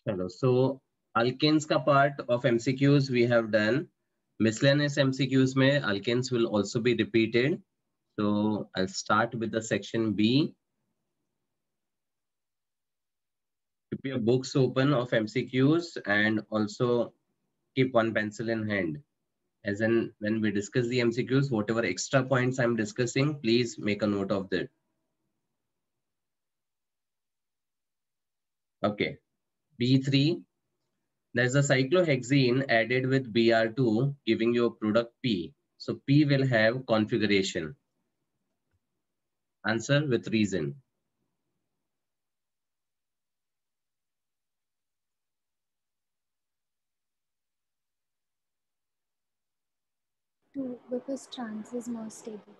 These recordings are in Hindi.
चलो, so alkanes का part of MCQs we have done. Miscellaneous MCQs में alkanes will also be repeated. So I'll start with the section B. Keep your books open of MCQs and also keep one pencil in hand. As in, when we discuss the MCQs, whatever extra points I'm discussing, please make a note of that. Okay, B3. There's a cyclohexene added with Br2 giving you a product P. So P will have configuration. Answer with reason. Two, because trans is more stable.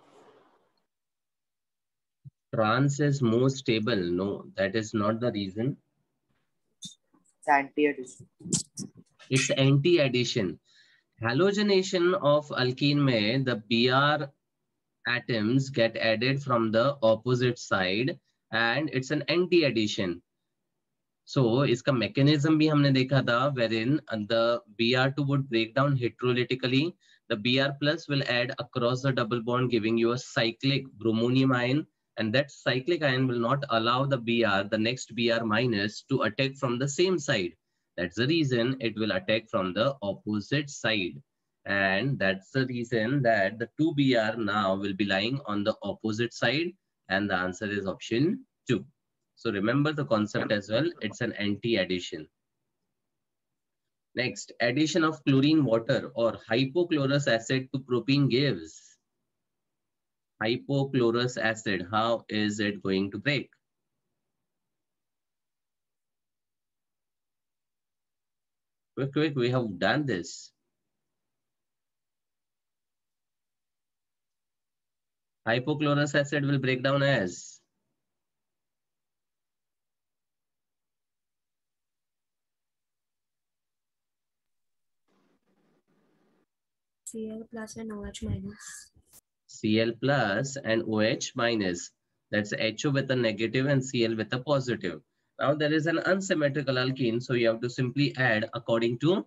Trans is more stable. No, that is not the reason. It's anti-addition. It's anti-addition. Halogenation of alkene mein, the Br atoms get added from the opposite side and it's an anti-addition. So इसका mechanism भी हमने देखा था wherein the Br2 would break down heterolytically. The Br plus will add across the double bond giving you a cyclic bromonium ion, and that cyclic ion will not allow the Br, the next Br minus, to attack from the same side. That's the reason it will attack from the opposite side. And that's the reason that the 2Br now will be lying on the opposite side, and the answer is option 2. So remember the concept as well. It's an anti-addition. Next, addition of chlorine water or hypochlorous acid to propene gives hypochlorous acid. How is it going to break? Quick, quick, we have done this. Hypochlorous acid will break down as Cl plus and OH minus. Cl plus and OH minus. That's HO with a negative and Cl with a positive. Now there is an unsymmetrical alkene, so you have to simply add according to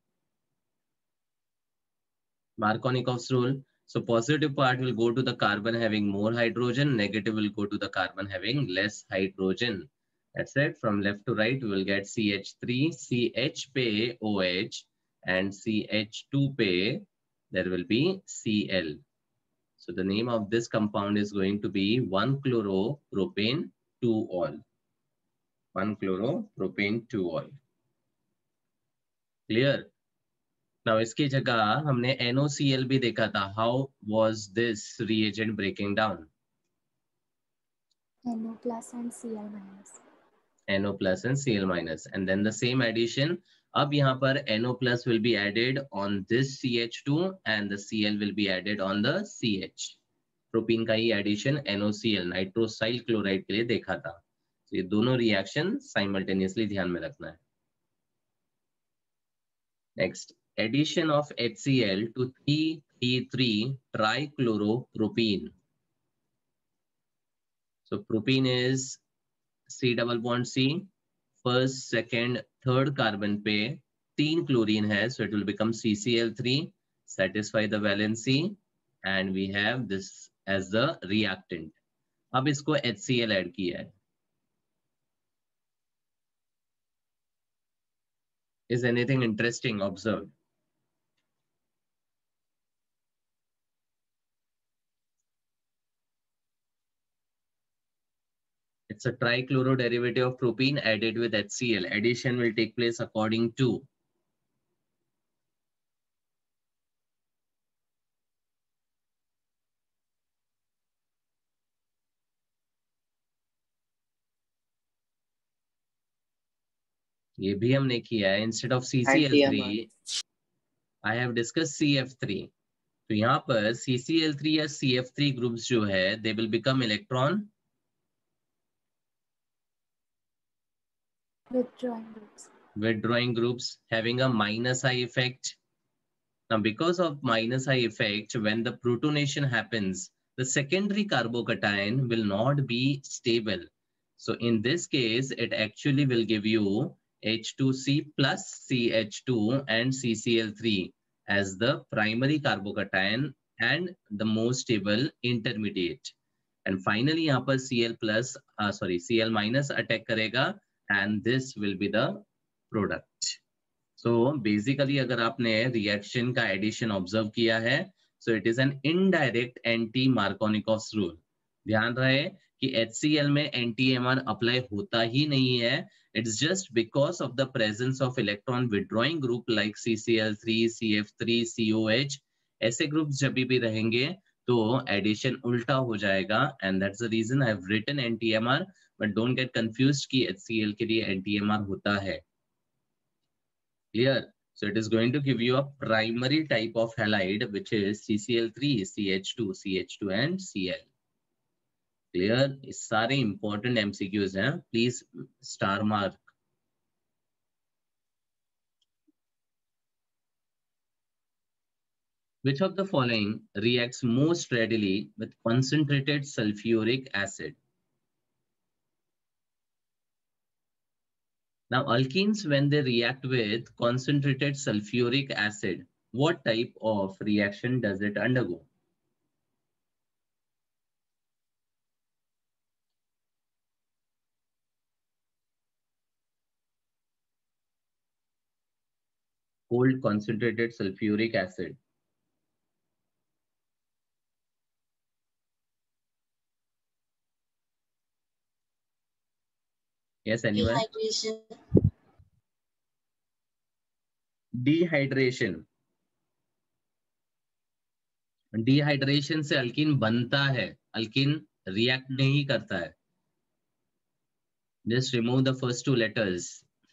Markovnikov's rule. So positive part will go to the carbon having more hydrogen, negative will go to the carbon having less hydrogen. That's it. From left to right, we will get CH3, CH pe OH, and CH2 pe, there will be Cl. So the name of this compound is going to be 1-chloropropane 2-ol. 1-chloropropane 2-ol. Clear? Now इसकी जगह हमने NOCl भी देखा था. How was this reagent breaking down? NO plus and Cl minus. NO plus and Cl minus. And then the same addition. अब यहाँ पर NO plus will be added on this CH2 and the Cl will be added on the CH. Propene का ही एडिशन NOCl नाइट्रोसाइल क्लोराइड के लिए देखा था. तो ये दोनों रिएक्शन साइमल्टेनियसली ध्यान में रखना है. Next, addition of HCl to 3,3,3-trichloropropene. So propene is C double bond C. First, second, third carbon पे 3 chlorine है, so it will become CCl3. Satisfy the valency, and we have this as the reactant. अब इसको HCl ऐड किया है. Is anything interesting observed? It's a trichloro derivative of propene added with HCl. Addition will take place according to ये भी हमने किया है. Instead of CCl3, I have discussed CF3. तो यहाँ पर CCl3 या CF3 groups जो है, they will become electron withdrawing groups having a minus I effect. Now, because of minus I effect, when the protonation happens, the secondary carbocation will not be stable. So in this case, it actually will give you H2C plus CH2 and CCl3 as the primary carbocation and the most stable intermediate. And finally यहाँ पर Cl minus attack करेगा and this will be the product. So basically अगर आपने reaction का addition observe किया है, so it is an indirect anti-Markovnikov's rule. ध्यान रहे कि HCl में NTMR अप्लाई होता ही नहीं है. It's just because of the presence of electron withdrawing group like CCl3, CF3, COH. ऐसे ग्रुप्स जब भी रहेंगे तो एडिशन उल्टा हो जाएगा and that's the reason I have written NTMR, but don't get confused कि HCl के लिए NTMR होता है. Clear? So it is going to give you a primary type of halide which is CCl3, CH2, CH2 and Cl. Clear? ये सारे important MCQs हैं. Please star mark. Which of the following reacts most readily with concentrated sulfuric acid? Now, alkenes, when they react with concentrated sulfuric acid, what type of reaction does it undergo? Cold concentrated sulfuric acid. Yes, anyone? Dehydration. Dehydration. Dehydration से अल्कीन बनता है, अल्कीन रिएक्ट नहीं करता है. Just remove the first two letters.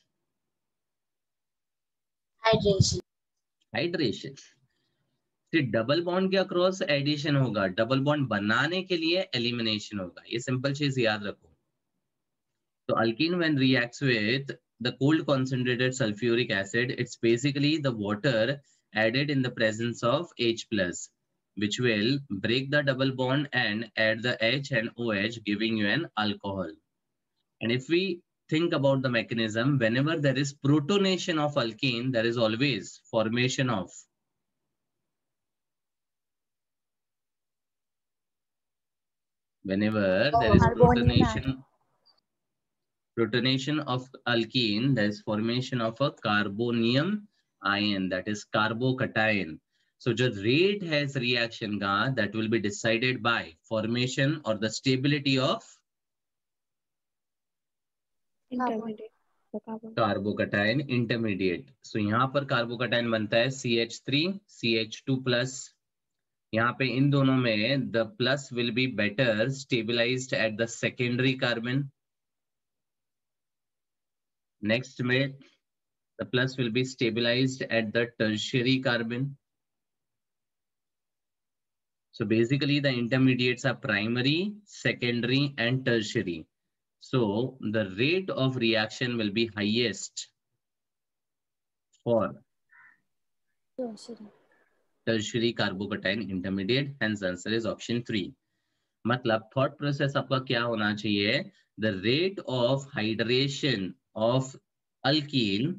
Hydration. Hydration. Double bond के अक्रॉस एडिशन होगा, डबल बॉन्ड बनाने के लिए एलिमिनेशन होगा. ये सिंपल चीज याद रखो. तो alkene when reacts with the cold concentrated sulfuric acid, it's basically the water added in the presence of H plus, which will break the double bond and add the H and OH, giving you an alcohol. And if we think about the mechanism, whenever there is protonation of alkene, there is always formation of protonation of alkene, there is formation of a carbonium ion, that is carbocation. So the rate has reaction का, that will be decided by formation or the stability of Intermediate. carbocation intermediate. So यहाँ पर carbocation बनता है CH3, CH2 plus. यहाँ पे इन दोनों में the plus will be better stabilized at the secondary carbon. Next में the plus will be stabilized at the tertiary carbon. So basically the intermediates are primary, secondary and tertiary. So the rate of reaction will be highest for tertiary carbocation intermediate. Hence answer is option 3. मतलब thought process आपका क्या होना चाहिए? The rate of hydration of alkene,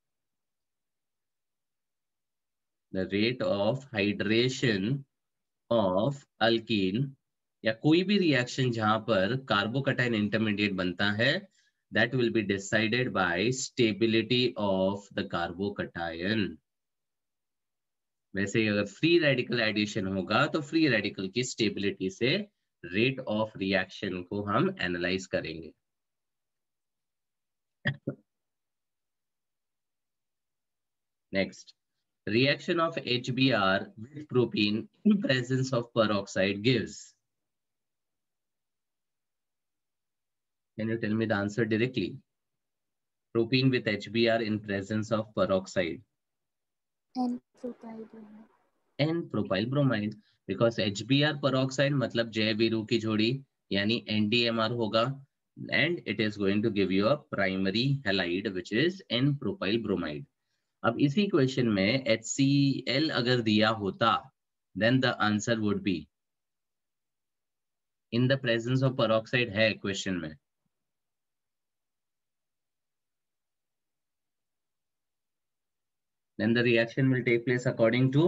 the rate of hydration of alkene या कोई भी रिएक्शन जहां पर कार्बोकटाइन इंटरमीडिएट बनता है, that will be decided by stability of the carbocation. वैसे अगर फ्री रेडिकल एडिशन होगा तो फ्री रेडिकल की स्टेबिलिटी से रेट ऑफ रिएक्शन को हम एनालाइज करेंगे. Next, reaction of HBr with propene in presence of peroxide gives. Can you tell me the answer directly? Propene with HBr in presence of peroxide. N-propyl bromide. N-propyl bromide. Because HBr peroxide मतलब जय-वीरू की जोड़ी यानी NDMR होगा, and it is going to give you a primary halide which is N-propyl bromide. अब इसी क्वेश्चन में HCl अगर दिया होता, then the answer would be in the presence of peroxide है क्वेश्चन में. then the reaction will take place according to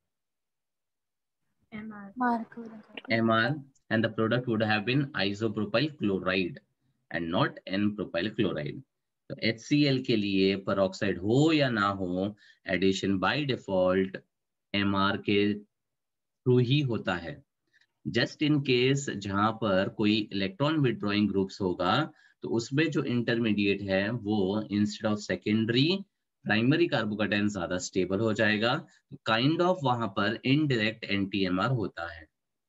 MR, and the product would have been isopropyl chloride and not N-propyl chloride. तो HCl के लिए peroxide हो या ना हो, addition by default MR के थ्रू ही होता है. जस्ट इन केस जहां पर कोई इलेक्ट्रॉन विड्रॉइंग ग्रुप्स होगा तो उसमें जो इंटरमीडिएट है वो instead of secondary primary carbocation ज्यादा स्टेबल हो जाएगा, तो काइंड ऑफ वहां पर इनडायरेक्ट एंटीएमआर होता है.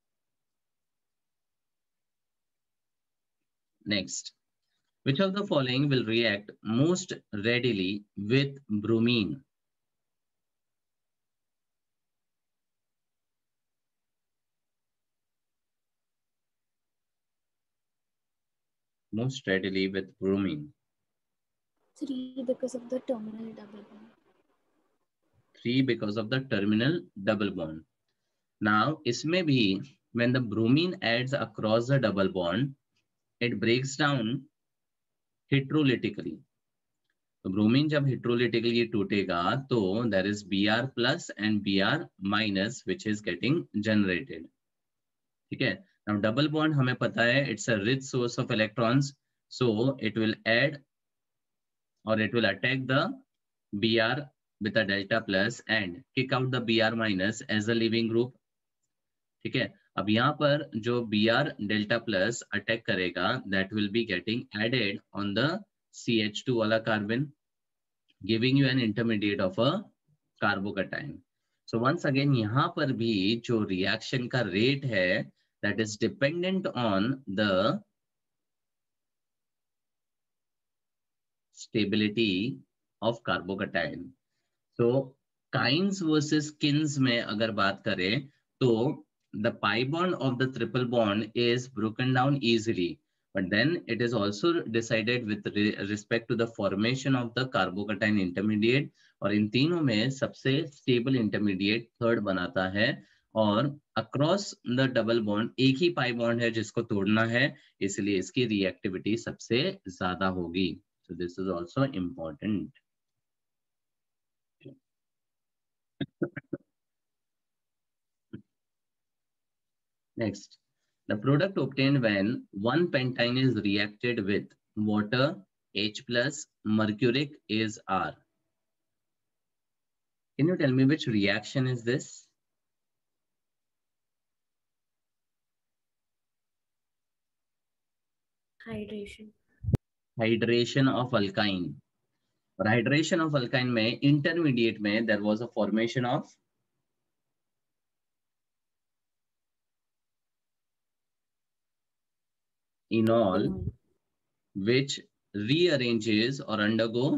Next, which of the following will react most readily with bromine? Most readily with bromine. 3 because of the terminal double bond. 3 because of the terminal double bond. Now, इसमें भी when the bromine adds across the double bond, it breaks down heterolytically. तो ब्रोमीन जब heterolytically टूटेगा तो there is Br plus and Br minus which is getting generated. ठीक है. Now double bond हमें पता है it's a rich source of electrons, so it will add or it will attack the Br with a delta plus and kick out the Br minus as a leaving group. ठीक है. अब यहाँ पर जो Br delta plus अटैक करेगा that will be getting added on the CH2 वाला carbon, giving you an intermediate of a carbocation. So once again यहाँ पर भी जो रिएक्शन का रेट है that is dependent on the stability of carbocation. So kinds versus kins में अगर बात करें तो the pi bond of the triple bond is broken down easily, but then it is also decided with respect to the formation of the carbocation intermediate, और इन तीनों में सबसे stable intermediate third बनाता है, और across the double bond एक ही pi bond है जिसको तोड़ना है, इसलिए इसकी reactivity सबसे ज्यादा होगी. So this is also important. Next, the product obtained when one pentyne is reacted with water H plus mercuric is R. Can you tell me which reaction is this? Hydration. Hydration of alkyne. और hydration of alkyne में intermediate में there was a formation of enol which rearranges or undergo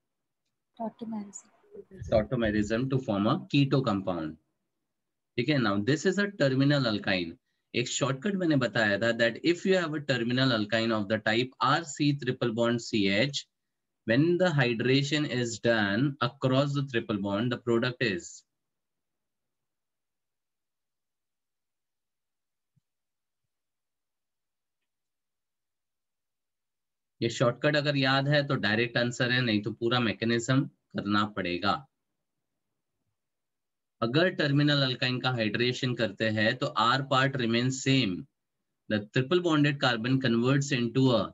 tautomerism to form a keto compound. ठीक है. Now this is a terminal alkyne. एक शॉर्टकट मैंने बताया था that if you have a terminal alkyne of the type RC triple bond CH, when the hydration is done across the triple bond, the product is ये शॉर्टकट अगर याद है तो डायरेक्ट आंसर है, नहीं तो पूरा मैकेनिज्म करना पड़ेगा. अगर टर्मिनल अल्काइन का हाइड्रेशन करते हैं तो R part remains same. The triple bonded carbon converts into a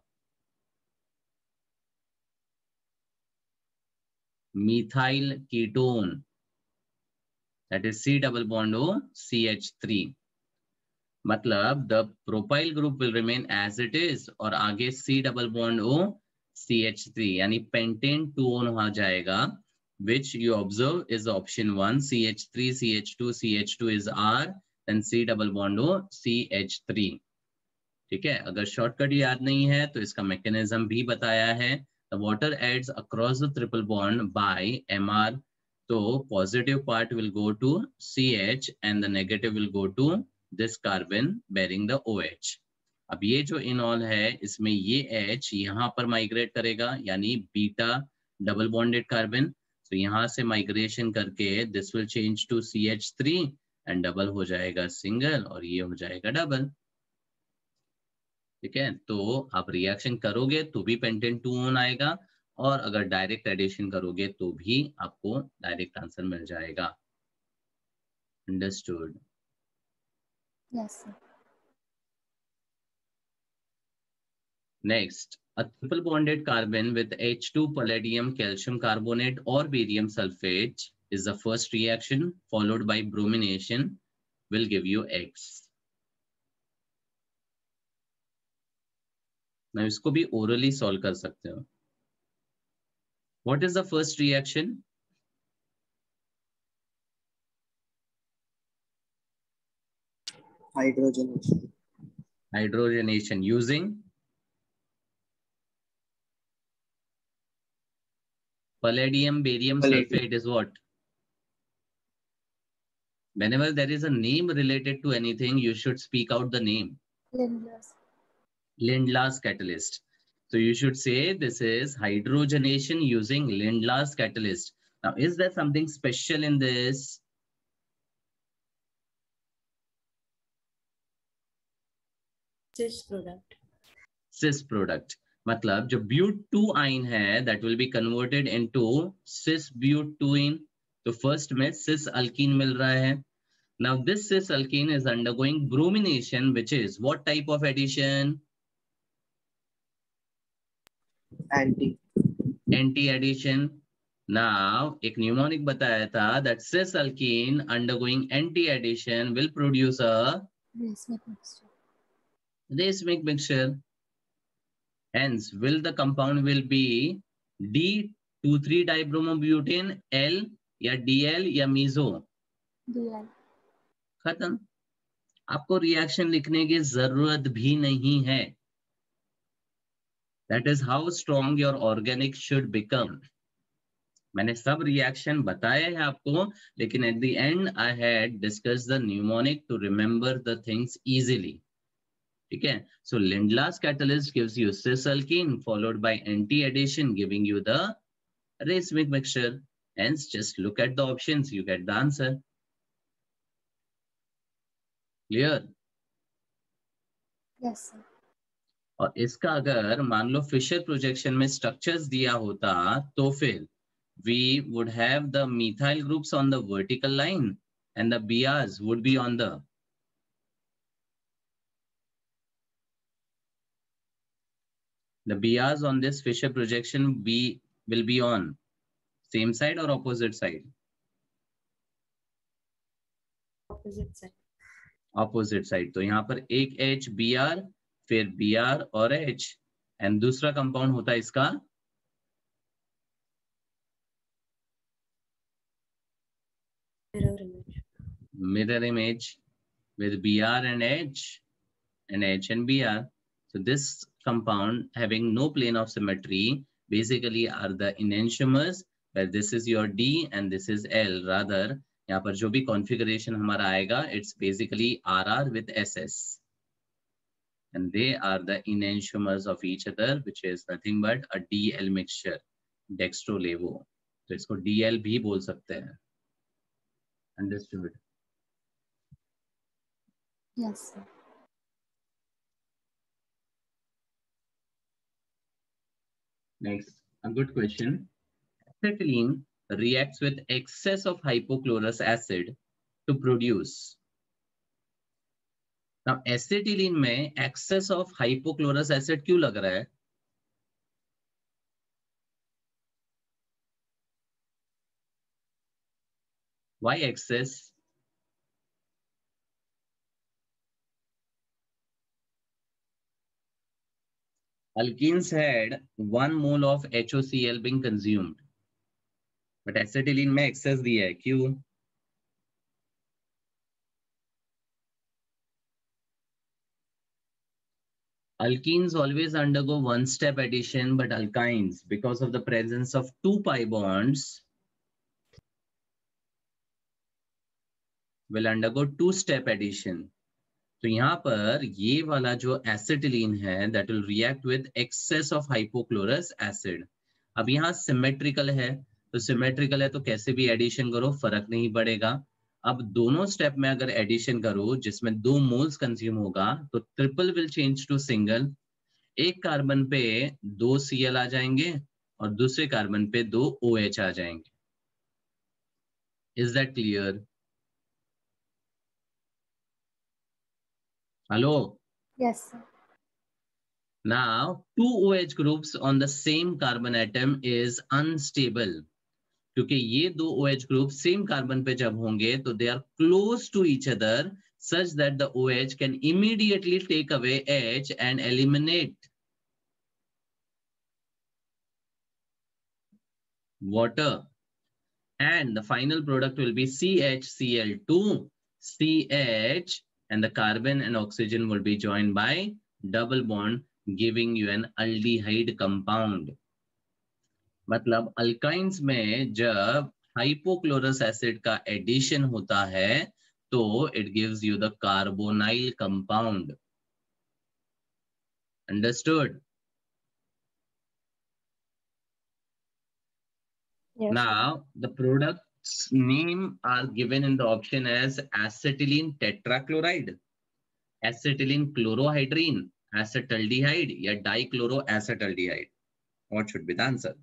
methyl ketone, that is C double bond O CH3. मतलब the propyl group will remain as it is और आगे C double bond O CH3 यानी pentane 2-on आ जाएगा, which you observe is option 1 CH3 CH2 CH2 is R, then C double bond O CH3. ठीक है. अगर शॉर्टकट याद नहीं है तो इसका मैकेनिज्म भी बताया है. The water adds across the triple bond by MR, so positive part will go to CH and the negative will go to this carbon bearing the OH. अब ये जो इनॉल है इसमें ये H यहाँ पर माइग्रेट करेगा यानी बीटा डबल बॉन्डेड कार्बन, तो यहाँ से माइग्रेशन करके this will change to CH3 and double हो जाएगा सिंगल और ये हो जाएगा डबल. ठीक है. तो आप रिएक्शन करोगे तो भी पेंटेन 2-on आएगा और अगर डायरेक्ट एडिशन करोगे तो भी आपको डायरेक्ट आंसर मिल जाएगा। Understood? Yes, sir. Next, a triple bonded carbon with H2 palladium calcium carbonate or barium sulfate is the first reaction, followed by bromination will give you X. मैं इसको भी orally solve कर सकते हो। What is the first reaction? Hydrogenation. Hydrogenation using palladium barium sulfate is what? Whenever there is a name related to anything, you should speak out the name. Lindlar's. Lindlar's catalyst. So you should say this is hydrogenation using Lindlar's catalyst. Now, is there something special in this? cis product. Cis product. मतलब जो but2 आइन है that will be converted into cis but2ene. तो first में cis alkene मिल रहा है. Now this cis alkene is undergoing bromination, which is what type of addition? Anti addition. Now एक mnemonic बताया था that cis alkene undergoing anti addition will produce a Racemic mixture. racemic mixture. Hence, will the compound will be D23 dibromobutane, L या DL या meso? DL. खत्म। आपको रिएक्शन लिखने की जरूरत भी नहीं है। That is how strong your organic should become. मैंने सब रिएक्शन बताए हैं आपको, लेकिन at the end I had discussed the mnemonic to remember the things easily. ठीक है? So Lindlar's catalyst gives you cis alkene followed by anti-addition giving you the racemic mixture. Hence, just look at the options, you get the answer. Clear? Yes, sir. और इसका अगर मान लो फिशर प्रोजेक्शन में स्ट्रक्चर्स दिया होता तो फिर we would have the methyl groups on the vertical line and the BRs would be on the BRs on this Fisher projection will be on same side or opposite side? Opposite side. Opposite side. तो यहाँ पर एक H BR फिर BR और H and दूसरा कंपाउंड होता है इसका mirror image with BR and H and H and BR. So this compound having no plane of symmetry basically are the enantiomers where this is your D and this is L. Rather, यहाँ पर जो भी configuration हमारा आएगा, it's basically RR with SS. And they are the enantiomers of each other, which is nothing but a DL mixture, dextrolevo. तो इसको DL भी बोल सकते हैं. Understood? Yes, sir. Next, a good question. Acetylene reacts with excess of hypochlorous acid to produce. Now, acetylene में excess of hypochlorous acid क्यों लग रहा है? Why excess? Alkenes had 1 mole of HOCl being consumed. But acetylene में excess दिया है, क्यों? Alkenes always undergo one-step addition, but alkynes, because of the presence of 2 pi bonds, will undergo 2-step addition. तो यहाँ पर ये वाला जो एसिटिलीन है that will react with excess of hypochlorous acid. अब यहाँ सिमेट्रिकल है, तो सिमेट्रिकल है तो कैसे भी एडिशन करो फर्क नहीं पड़ेगा. अब दोनों स्टेप में अगर एडिशन करो जिसमें 2 मोल्स कंज्यूम होगा तो triple will change to single. एक कार्बन पे 2 Cl आ जाएंगे और दूसरे कार्बन पे 2 OH आ जाएंगे. Is that clear? Hello? Yes, sir. Now, 2 OH groups on the same carbon atom is unstable. क्योंकि ये 2 OH group same carbon पे जब होंगे तो they are close to each other such that the OH can immediately take away H and eliminate water. And the final product will be CHCl2, CH, and the carbon and oxygen will be joined by double bond, giving you an aldehyde compound. मतलब अल्काइंस में जब हाइपोक्लोरस एसिड का एडिशन होता है तो it gives you the carbonyl compound. Understood? Yes, sir. Now the products name are given in the option as acetylene tetrachloride, acetylene chlorohydrine, acetaldehyde या dichloroacetaldehyde. What should be the answer?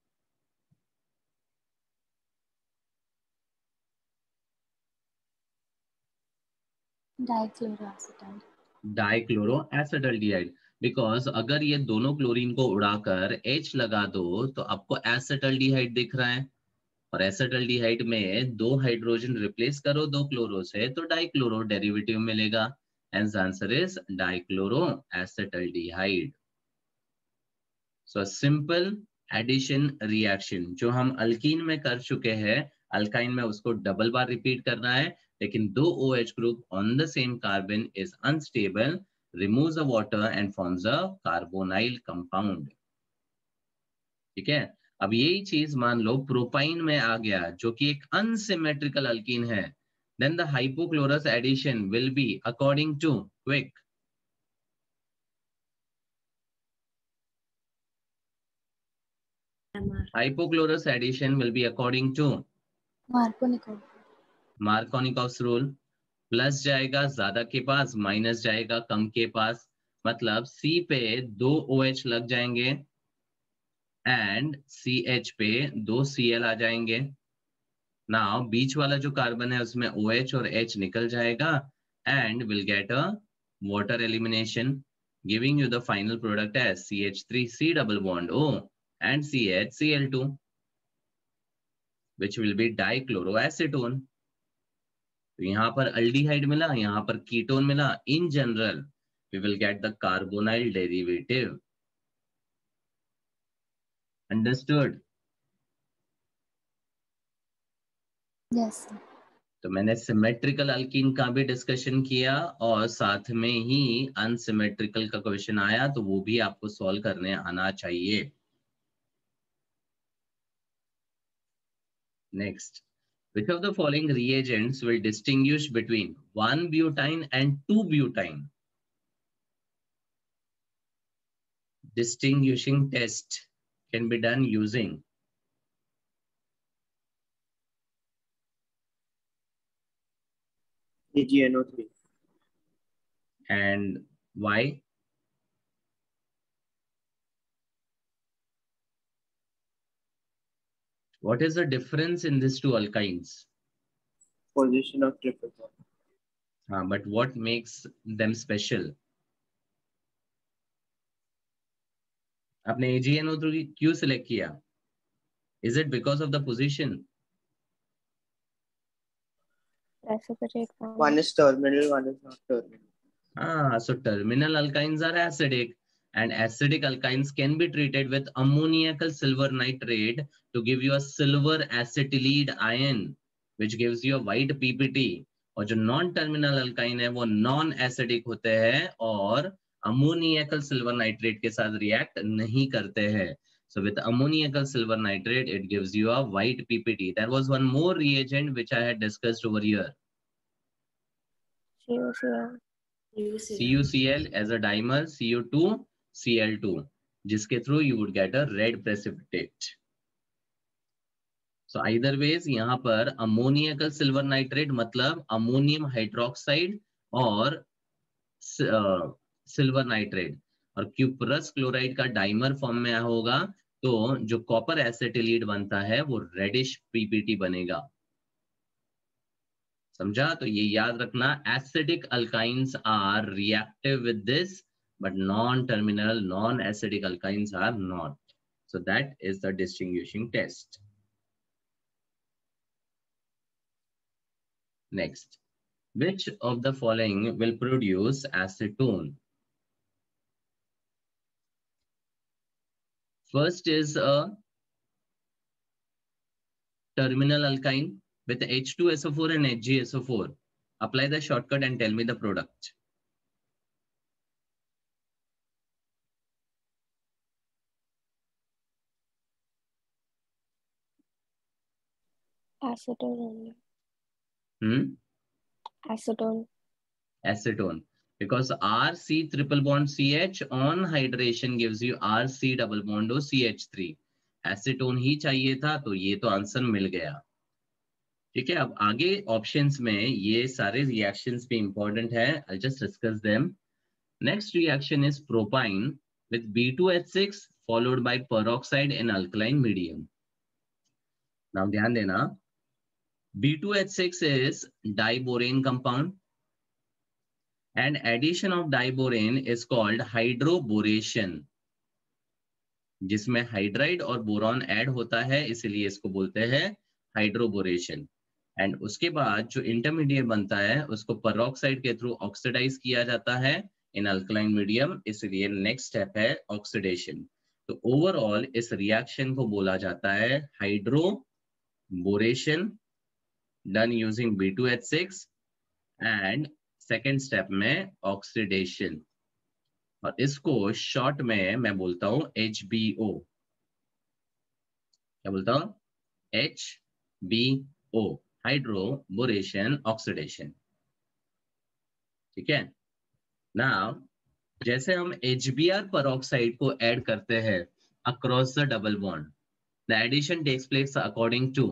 Dichloroacetal. Dichloroacetaldehyde. Because अगर ये दोनों क्लोरीन को उड़ाकर H लगा दो तो आपको एसिटल्डिहाइड दिख रहा है, और एसिटल्डिहाइड में 2 हाइड्रोजन रिप्लेस करो 2 क्लोरो से तो डाइक्लोरो डेरिवेटिव मिलेगा. And answer is dichloroacetaldehyde. So simple addition reaction जो हम अल्कीन में कर चुके हैं, अल्काइन में उसको डबल बार रिपीट करना है. लेकिन 2 OH group on the same carbon is unstable, removes the water and forms a carbonyl compound. ठीक है. अब यही चीज मान लो प्रोपाइन में आ गया जो कि एक अनसिमेट्रिकल अल्कीन है. Then the hypochlorous addition will be according to quick. MR. Hypochlorous addition will be according to Markovnikov. Markovnikov's rule. Plus जाएगा ज्यादा के पास, माइनस जाएगा कम के पास. मतलब C पे 2 OH लग जाएंगे एंड CH पे 2 Cl आ जाएंगे. नाउ बीच वाला जो कार्बन है उसमें OH और H निकल जाएगा and will get a water elimination, giving you the final product as CH3C double bond O and CHCl2 which will be dichloroacetone. तो यहाँ पर अल्डिहाइड मिला, यहाँ पर कीटोन मिला. In general we will get the carbonyl derivative. Understood? Yes, sir. तो मैंने सिमेट्रिकल अल्कीन का भी डिस्कशन किया और साथ में ही अनसिमेट्रिकल का क्वेश्चन आया तो वो भी आपको सॉल्व करने आना चाहिए. Next, which of the following reagents will distinguish between 1-butene and 2-butene? Distinguishing test can be done using AgNO3. and why? What is the difference in these two alkynes? Position of triple bond. But what makes them special? आपने AgNO3 क्यों select किया? Is it because of the position? Precipitate form. One is terminal, one is not terminal. So terminal alkynes are acidic, and acidic alkynes can be treated with ammoniacal silver nitrate to give you a silver acetylide ion, which gives you a white PPT. और जो नॉन टर्मिनल अल्काइन है वो नॉन एसिडिक होते हैं और अमोनियकल सिल्वर नाइट्रेट के साथ रिएक्ट नहीं करते हैं. So with ammoniacal silver nitrate, it gives you a white PPT. There was one more reagent which I had discussed over here. CuCl. CuCl as a dimer, Cu2, Cl2, जिसके through you would get a red precipitate. So either ways यहाँ पर अमोनियकल सिल्वर नाइट्रेट मतलब अमोनियम हाइड्रोक्साइड और सिल्वर नाइट्रेट, और क्यूपरस क्लोराइड का डाइमर फॉर्म में होगा तो जो कॉपर एसिटिलीड बनता है वो रेडिश पीपीटी बनेगा। समझा? तो ये याद रखना, acidic alkynes are reactive with this, but non terminal non acidic alkynes are not. So that is the distinguishing test. Next, which of the following will produce acetone? First is a terminal alkyne with H2SO4 and HgSO4. Apply the shortcut and tell me the product. Acetone. Acetone. Acetone. Acetone. Because RC triple bond CH on hydration gives you RC double bond O CH3. Acetone ही चाहिए था, तो ये तो आंसर मिल गया. ठीक है, अब आगे ऑप्शंस में ये सारे रिएक्शंस भी इंपॉर्टेंट है. I'll just discuss them. Next reaction is propyne with B2H6 followed by peroxide in alkaline medium. Now ध्यान देना, B2H6 is diborane compound and addition of diborane is called hydroboration, जिसमें हाइड्राइड और बोरॉन ऐड होता है, इसलिए इसको बोलते हैं हाइड्रोबोरेशन. एंड उसके बाद जो इंटरमीडिएट बनता है उसको पेरोक्साइड के थ्रू ऑक्सीडाइज किया जाता है इन अल्कलाइन मीडियम, इसलिए नेक्स्ट स्टेप है ऑक्सीडेशन. तो ओवरऑल इस रिएक्शन को बोला जाता है hydroboration done using B2H6 and second step में ऑक्सीडेशन, और इसको शॉर्ट में मैं बोलता हूं HBO. क्या बोलता हूं? HBO, hydroboration oxidation. ठीक है. नाउ जैसे हम HBr peroxide को ऐड करते हैं across the double bond, the addition takes place according to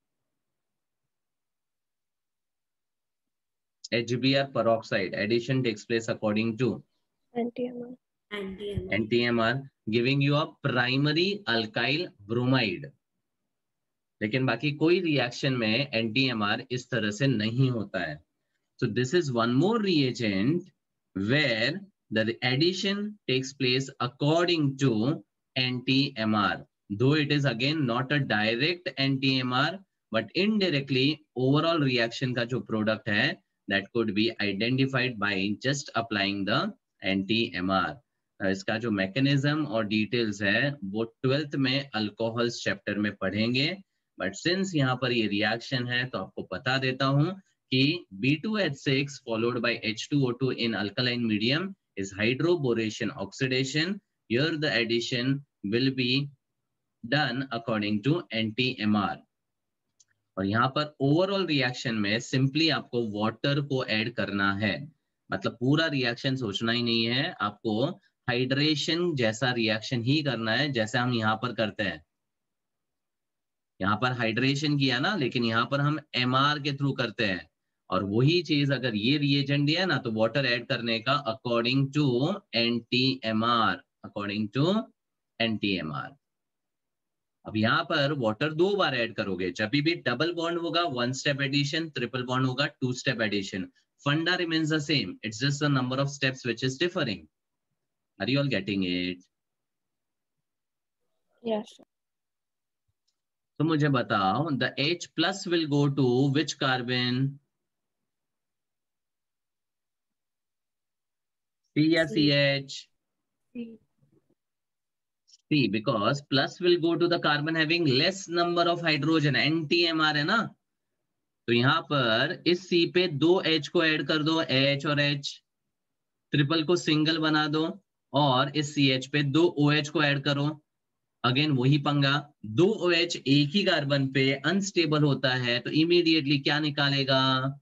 HBr peroxide, addition takes place according to NTMR. NTMR, giving you a primary alkyl bromide. लेकिन बाकी कोई रिएक्शन में NTMR इस तरह से नहीं होता है. So this is one more reagent where the addition takes place according to NTMR, though it is again not a direct NTMR, but indirectly overall reaction का जो product है that could be identified by just applying the NTMR. इसका जो मैकेनिज्म और डिटेल्स है वो 12th में अल्कोहल्स चैप्टर में पढ़ेंगे, बट सिंस यहाँ पर ये रिएक्शन है तो आपको बता देता हूँ कि B2H6 followed by H2O2 in alkaline medium is hydroboration oxidation. Here the addition will be done according to NTMR. और यहाँ पर ओवरऑल रिएक्शन में सिंपली आपको वाटर को ऐड करना है, मतलब पूरा रिएक्शन सोचना ही नहीं है, आपको हाइड्रेशन जैसा रिएक्शन ही करना है जैसे हम यहाँ पर करते हैं. यहाँ पर हाइड्रेशन किया ना, लेकिन यहाँ पर हम MR के थ्रू करते हैं, और वही चीज अगर ये रिएजेंट दिया है ना तो वाटर ऐड करने का according to NTMR, according to NTMR. अब यहाँ पर वाटर 2 बार ऐड करोगे, जब भी डबल बॉन्ड होगा 1 स्टेप एडिशन, ट्रिपल बॉन्ड होगा 2 step addition. Funda remains the same, it's just the number of steps which is differing. Are you all getting it? Yes. तो मुझे बताओ, the H+ will go to which carbon? C या CH? C, because plus will go to the carbon having less number of hydrogen, NTMR है ना. तो यहाँ पर इस C पे 2 H को ऐड कर दो, H और H, ट्रिपल को सिंगल बना दो, और इस CH पे 2 OH को ऐड करो. अगेन वही पंगा, 2 OH एक ही कार्बन पे अनस्टेबल होता है, तो इमीडिएटली क्या निकालेगा?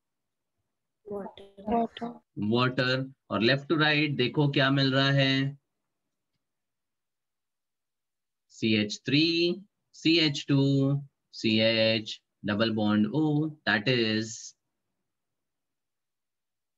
वाटर. और लेफ्ट टू राइट देखो क्या मिल रहा है, CH3, CH2, CH, double bond O, that is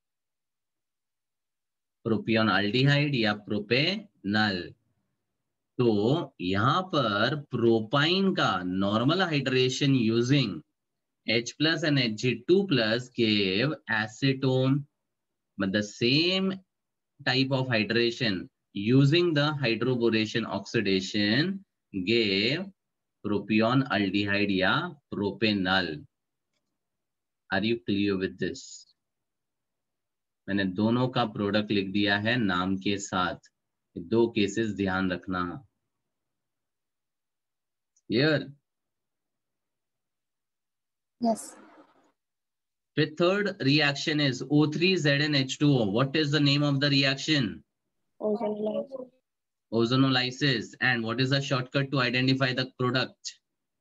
propion aldehyde या प्रोपेनल. तो यहां पर प्रोपाइन का normal hydration using H plus and Hg2 plus gave acetone, but the same type of hydration using the hydroboration oxidation gave propion aldehyde या propanol. Are you clear with this? मैंने दोनों का प्रोडक्ट लिख दिया है नाम के साथ. दो केसेस ध्यान रखना. Clear? Yes. The third reaction is O3ZnH2O. What is the name of the reaction? Ozonolysis. Ozonolysis. And what is the shortcut to identify the product?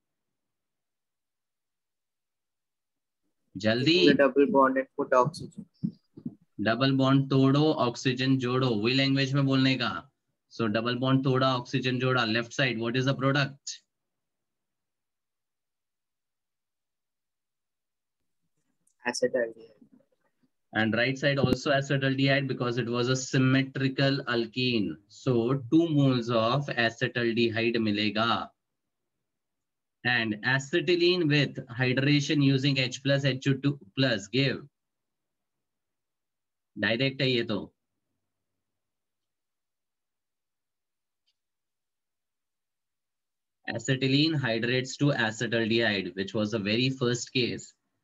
जल्दी. The double bond and put oxygen. Double bond तोड़ो ऑक्सीजन जोड़ो. वही लैंग्वेज में बोलने का. सो डबल बॉन्ड तोड़ा ऑक्सीजन जोड़ा. Left side what is the product? Acetaldehyde. And right side also acetaldehyde because it was a symmetrical alkene. So 2 moles of acetaldehyde मिलेगा. And acetylene with hydration using H plus H2 plus give. Direct है ये तो. Acetylene hydrates to acetaldehyde, which was the very first case.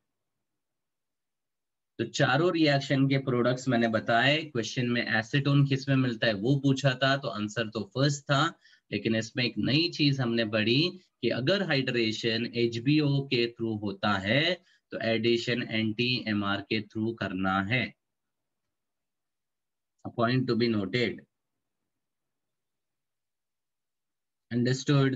तो चारों रिएक्शन के प्रोडक्ट्स मैंने बताए. क्वेश्चन में एसीटोन किस में मिलता है वो पूछा था, तो आंसर तो फर्स्ट था. लेकिन इसमें एक नई चीज हमने पढ़ी कि अगर हाइड्रेशन HBO के थ्रू होता है तो एडिशन NT-MR के थ्रू करना है. A point to be noted. Understood?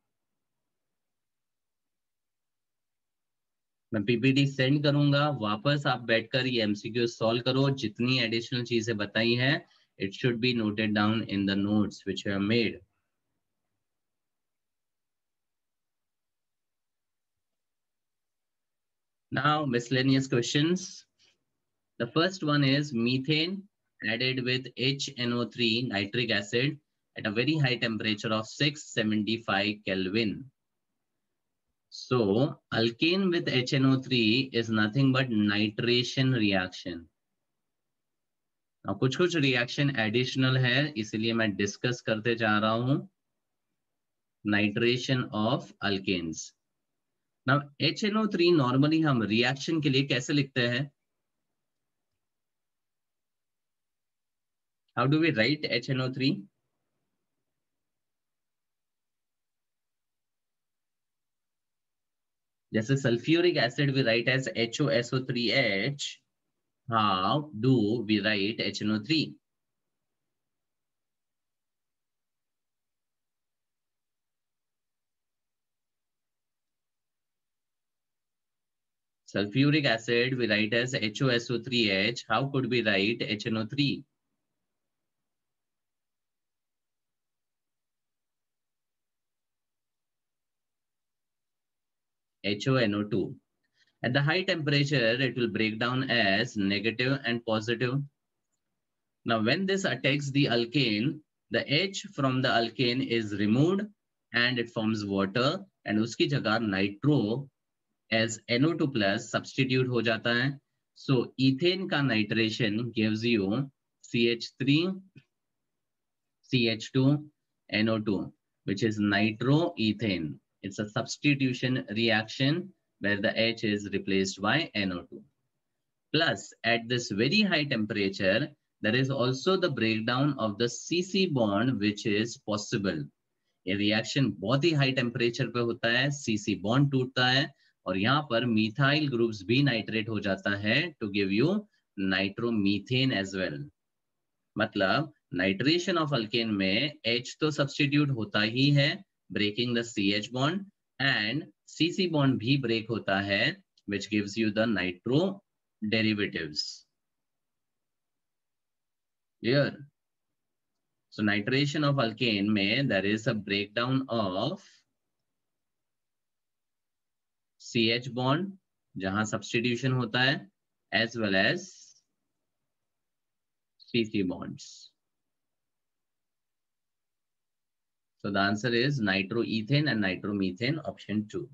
मैं PPT सेंड करूंगा. वापस आप बैठकर ये MCQ सॉल्व करो. जितनी एडिशनल चीजें बताई हैं, it should be noted down in the notes which you have made. Now, miscellaneous questions. The first one is methane added with HNO3 nitric acid at a very high temperature of 675 Kelvin. So, alkane with HNO3 is nothing but nitration reaction. Now, कुछ reaction additional है, इसलिए मैं discuss करते जा रहा हूँ. Nitration of alkanes. Now, HNO3 normally हम reaction के लिए कैसे लिखते हैं? How do we write HNO3? जैसे sulfuric acid we write as HOSO3H. How do we write HNO3? Sulfuric acid we write as HOSO3H. How could we write HNO3? HONO2. At the high temperature, it will break down as negative and positive. Now, when this attacks the alkane, the H from the alkane is removed and it forms water, and उसकी जगह nitro as NO2 plus substitute हो जाता है. So, ethane का nitration gives you CH3, CH2, NO2, which is nitroethane. It's a substitution reaction where the H is replaced by NO2. Plus, at this very high temperature, there is also the breakdown of the CC bond, which is possible. ये reaction बहुत ही high temperature पे होता है, CC bond टूटता है, और यहाँ पर methyl groups भी nitrate हो जाता है to give you nitromethane as well. मतलब नाइट्रेशन ऑफ अल्केन में H तो सब्स्टिट्यूट होता ही है, breaking the CH bond, and CC bond भी ब्रेक होता है, which gives you the nitro derivatives. Clear? So nitration of alkane में there is a breakdown of CH bond जहां substitution होता है, as well as CC bonds. So the answer is nitroethane and nitromethane, option 2.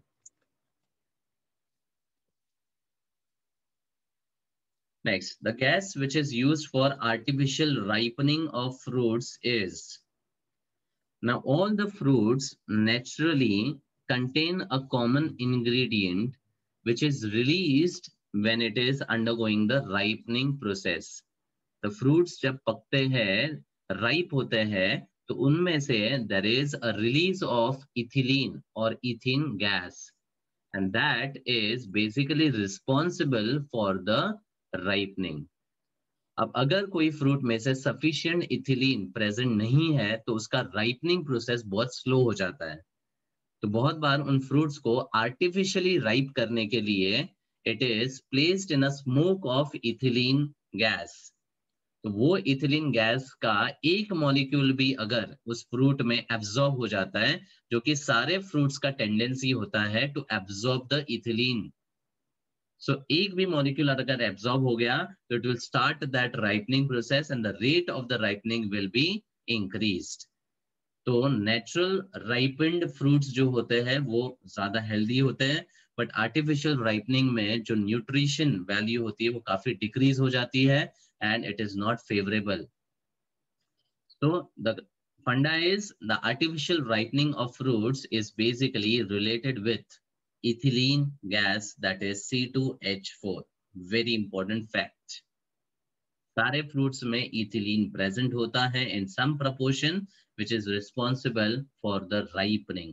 Next, the gas which is used for artificial ripening of fruits is. Now, all the fruits naturally contain a common ingredient which is released when it is undergoing the ripening process. The fruits जब पकते हैं, ripe होते हैं, तो उनमें से there is a release of ethylene or ethene gas, and that is basically responsible for the ripening. अब अगर कोई फ्रूट में से सफिशिएंट इथिलीन प्रेजेंट नहीं है तो उसका राइपनिंग प्रोसेस बहुत स्लो हो जाता है. तो बहुत बार उन फ्रूट्स को आर्टिफिशियली राइप करने के लिए it is placed in a smoke of ethylene gas. तो वो इथिलीन गैस का एक मॉलिक्यूल भी अगर उस फ्रूट में एब्जॉर्ब हो जाता है, जो कि सारे फ्रूट्स का टेंडेंसी होता है to absorb the ethylene. So एक भी molecule अगर absorb हो गया तो it will start that ripening process and the rate of the ripening will be increased. तो natural ripened fruits जो होते हैं वो ज्यादा healthy होते हैं, but artificial ripening में जो nutrition value होती है वो काफी decrease हो जाती है and it is not favorable. So the funda is the artificial ripening of fruits is basically related with ethylene gas, that is C2H4. Very important fact. सारे fruits में ethylene present होता है in some proportion which is responsible for the ripening.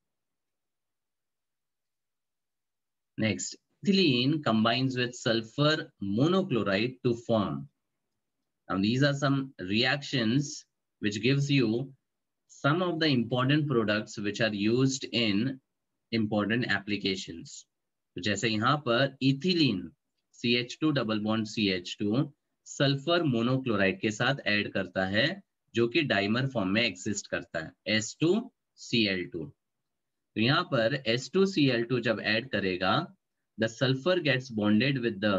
Next, ethylene combines with sulfur monochloride to form. Now these are some reactions which gives you some of the important products which are used in important applications. तो जैसे यहाँ पर ethylene CH2 double bond CH2 sulphur monochloride के साथ ऐड करता है, जो कि डाइमर फॉर्म में एग्जिस्ट करता है S2Cl2. तो यहाँ पर S2Cl2 जब ऐड करेगा, the sulfur gets bonded with the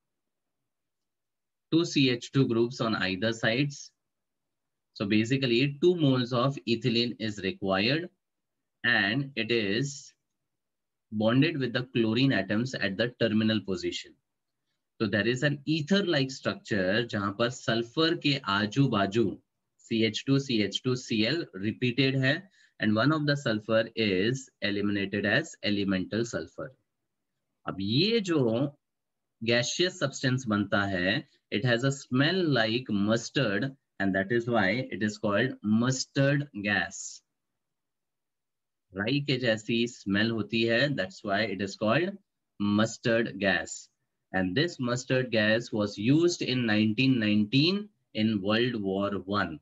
two CH2 groups on either sides. So basically 2 moles of ethylene is required and it is bonded with the chlorine atoms at the terminal position. So there is an ether-like structure जहां पर sulfur के आजू बाजू CH2, CH2, Cl repeated है and one of the sulfur is eliminated as elemental sulfur. अब ये जो gaseous substance बनता है, it has a smell like mustard and that is why it is called mustard gas. राई के जैसी smell होती है, that's why it is called mustard gas. And this mustard gas was used in 1919 in World War I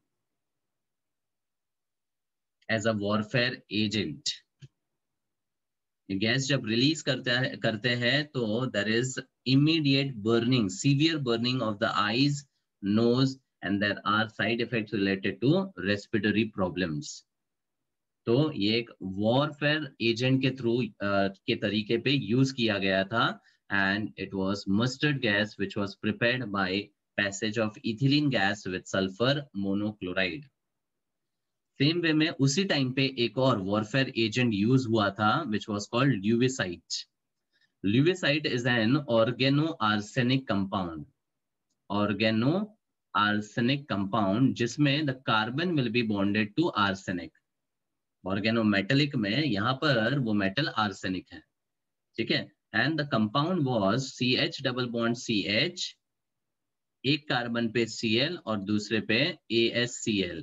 as a warfare agent. ये गैस जब रिलीज करते हैं तो there is immediate burning, severe burning of the eyes, nose, and there are side effects related to respiratory problems. तो ये एक वॉरफेयर एजेंट के थ्रू के तरीके पे यूज किया गया था and it was mustard gas which was prepared by passage of ethylene gas with sulfur monochloride. Same way में उसी टाइम पे एक और वॉरफेयर एजेंट यूज हुआ था which was called lewisite. Lewisite is an organoarsenic compound. Organoarsenic compound जिसमें the carbon will be bonded to arsenic. Organometallic में यहाँ पर वो मेटल आर्सेनिक है, ठीक है. And the compound was CH double bond CH, एक कार्बन पे Cl और दूसरे पे ASCl,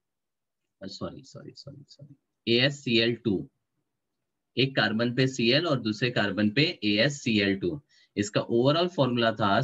ASCl2. एक कार्बन पे Cl और दूसरे कार्बन पे ASCl2. इसका ओवरऑल फॉर्मूला था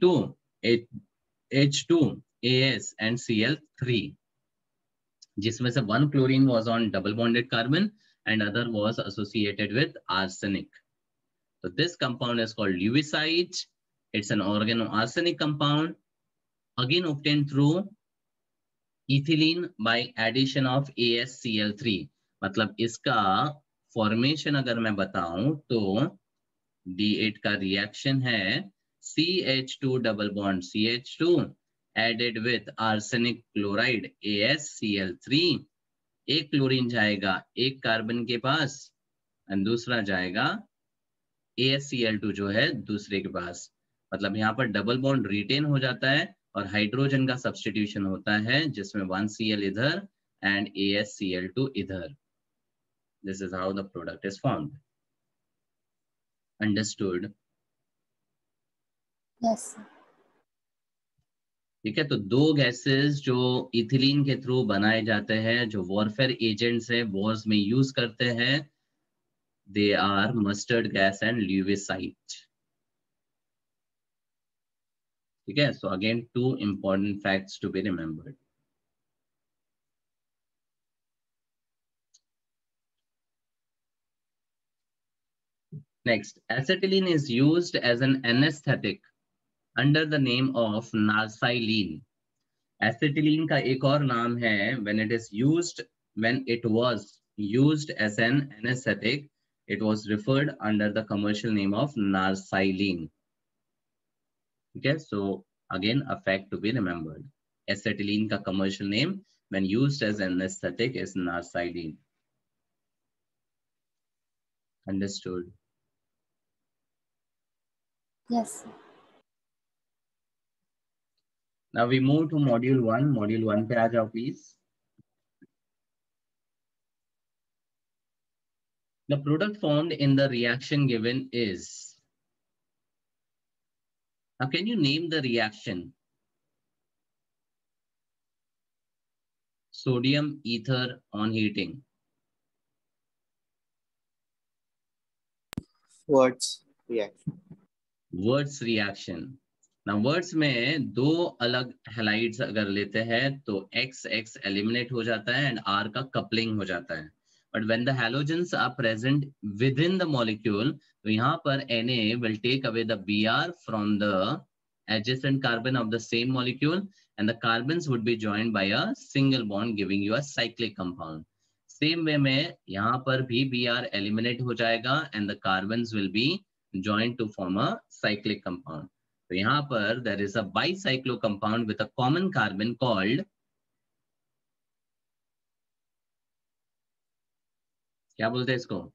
C2H2AS and Cl3, जिसमें से one chlorine was on double bonded carbon and other was associated with arsenic. So this compound is called ल्यूवेसाइट. It's an organoarsenic compound, again obtained through ethylene by addition of AsCl3. मतलब इसका फॉर्मेशन अगर मैं बताऊं तो D8 का रिएक्शन है CH2 double bond CH2 added with arsenic chloride AsCl3 एक क्लोरीन जाएगा एक कार्बन के पास और दूसरा जाएगा AsCl2 जो है दूसरे के पास। मतलब यहाँ पर डबल बॉन्ड रिटेन हो जाता है और हाइड्रोजन का सब्स्टिट्यूशन होता है जिसमें 1Cl इधर एंड AsCl2 इधर। This is how the product is formed. Understood? Yes, sir. ठीक है, तो दो गैसेस जो इथिलीन के थ्रू बनाए जाते हैं, जो वॉरफेयर एजेंट्स है वॉर्स में यूज करते हैं, they are mustard gas and lewisite. ठीक है, so again two important facts to be remembered. Next, acetylene is used as an anesthetic under the name of narcylene. Acetylene का एक और नाम है when it was used as an anesthetic, it was referred under the commercial name of narcylene. Okay, so again a fact to be remembered. Acetylene का commercial name when used as an anesthetic is narcylene. Understood? Yes, sir. Now we move to module 1. Module 1 पे आ जाओ please. The product formed in the reaction given is. Now can you name the reaction? Sodium ether on heating. Wurtz reaction. Wurtz reaction. Now Wurtz में दो अलग halides अगर लेते हैं तो X eliminate हो जाता है and R का coupling हो जाता है. But when the halogens are present within the molecule, तो यहाँ पर Na will take away the Br from the adjacent carbon of the same molecule and the carbons would be joined by a single bond giving you a cyclic compound. Same way में यहाँ पर भी Br eliminate हो जाएगा and the carbons will be joined to form a cyclic compound. तो यहाँ पर there is a bicyclo compound with a common carbon called, क्या बोलते हैं इसको?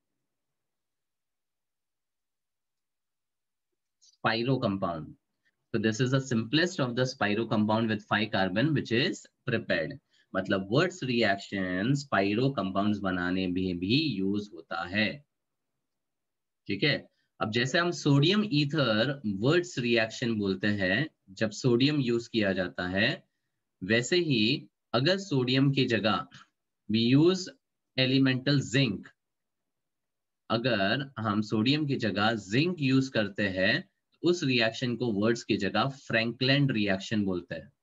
Spiro compound. So this is the simplest of the Spiro compound with 5 carbon which is prepared. मतलब Wurtz reaction Spiro compounds बनाने में भी यूज होता है. ठीक है, अब जैसे हम सोडियम ईथर Wurtz रिएक्शन बोलते हैं जब सोडियम यूज किया जाता है, वैसे ही अगर सोडियम की जगह we use elemental zinc, अगर हम सोडियम की जगह जिंक यूज करते हैं तो उस रिएक्शन को Wurtz की जगह फ्रैंकलैंड रिएक्शन बोलते हैं.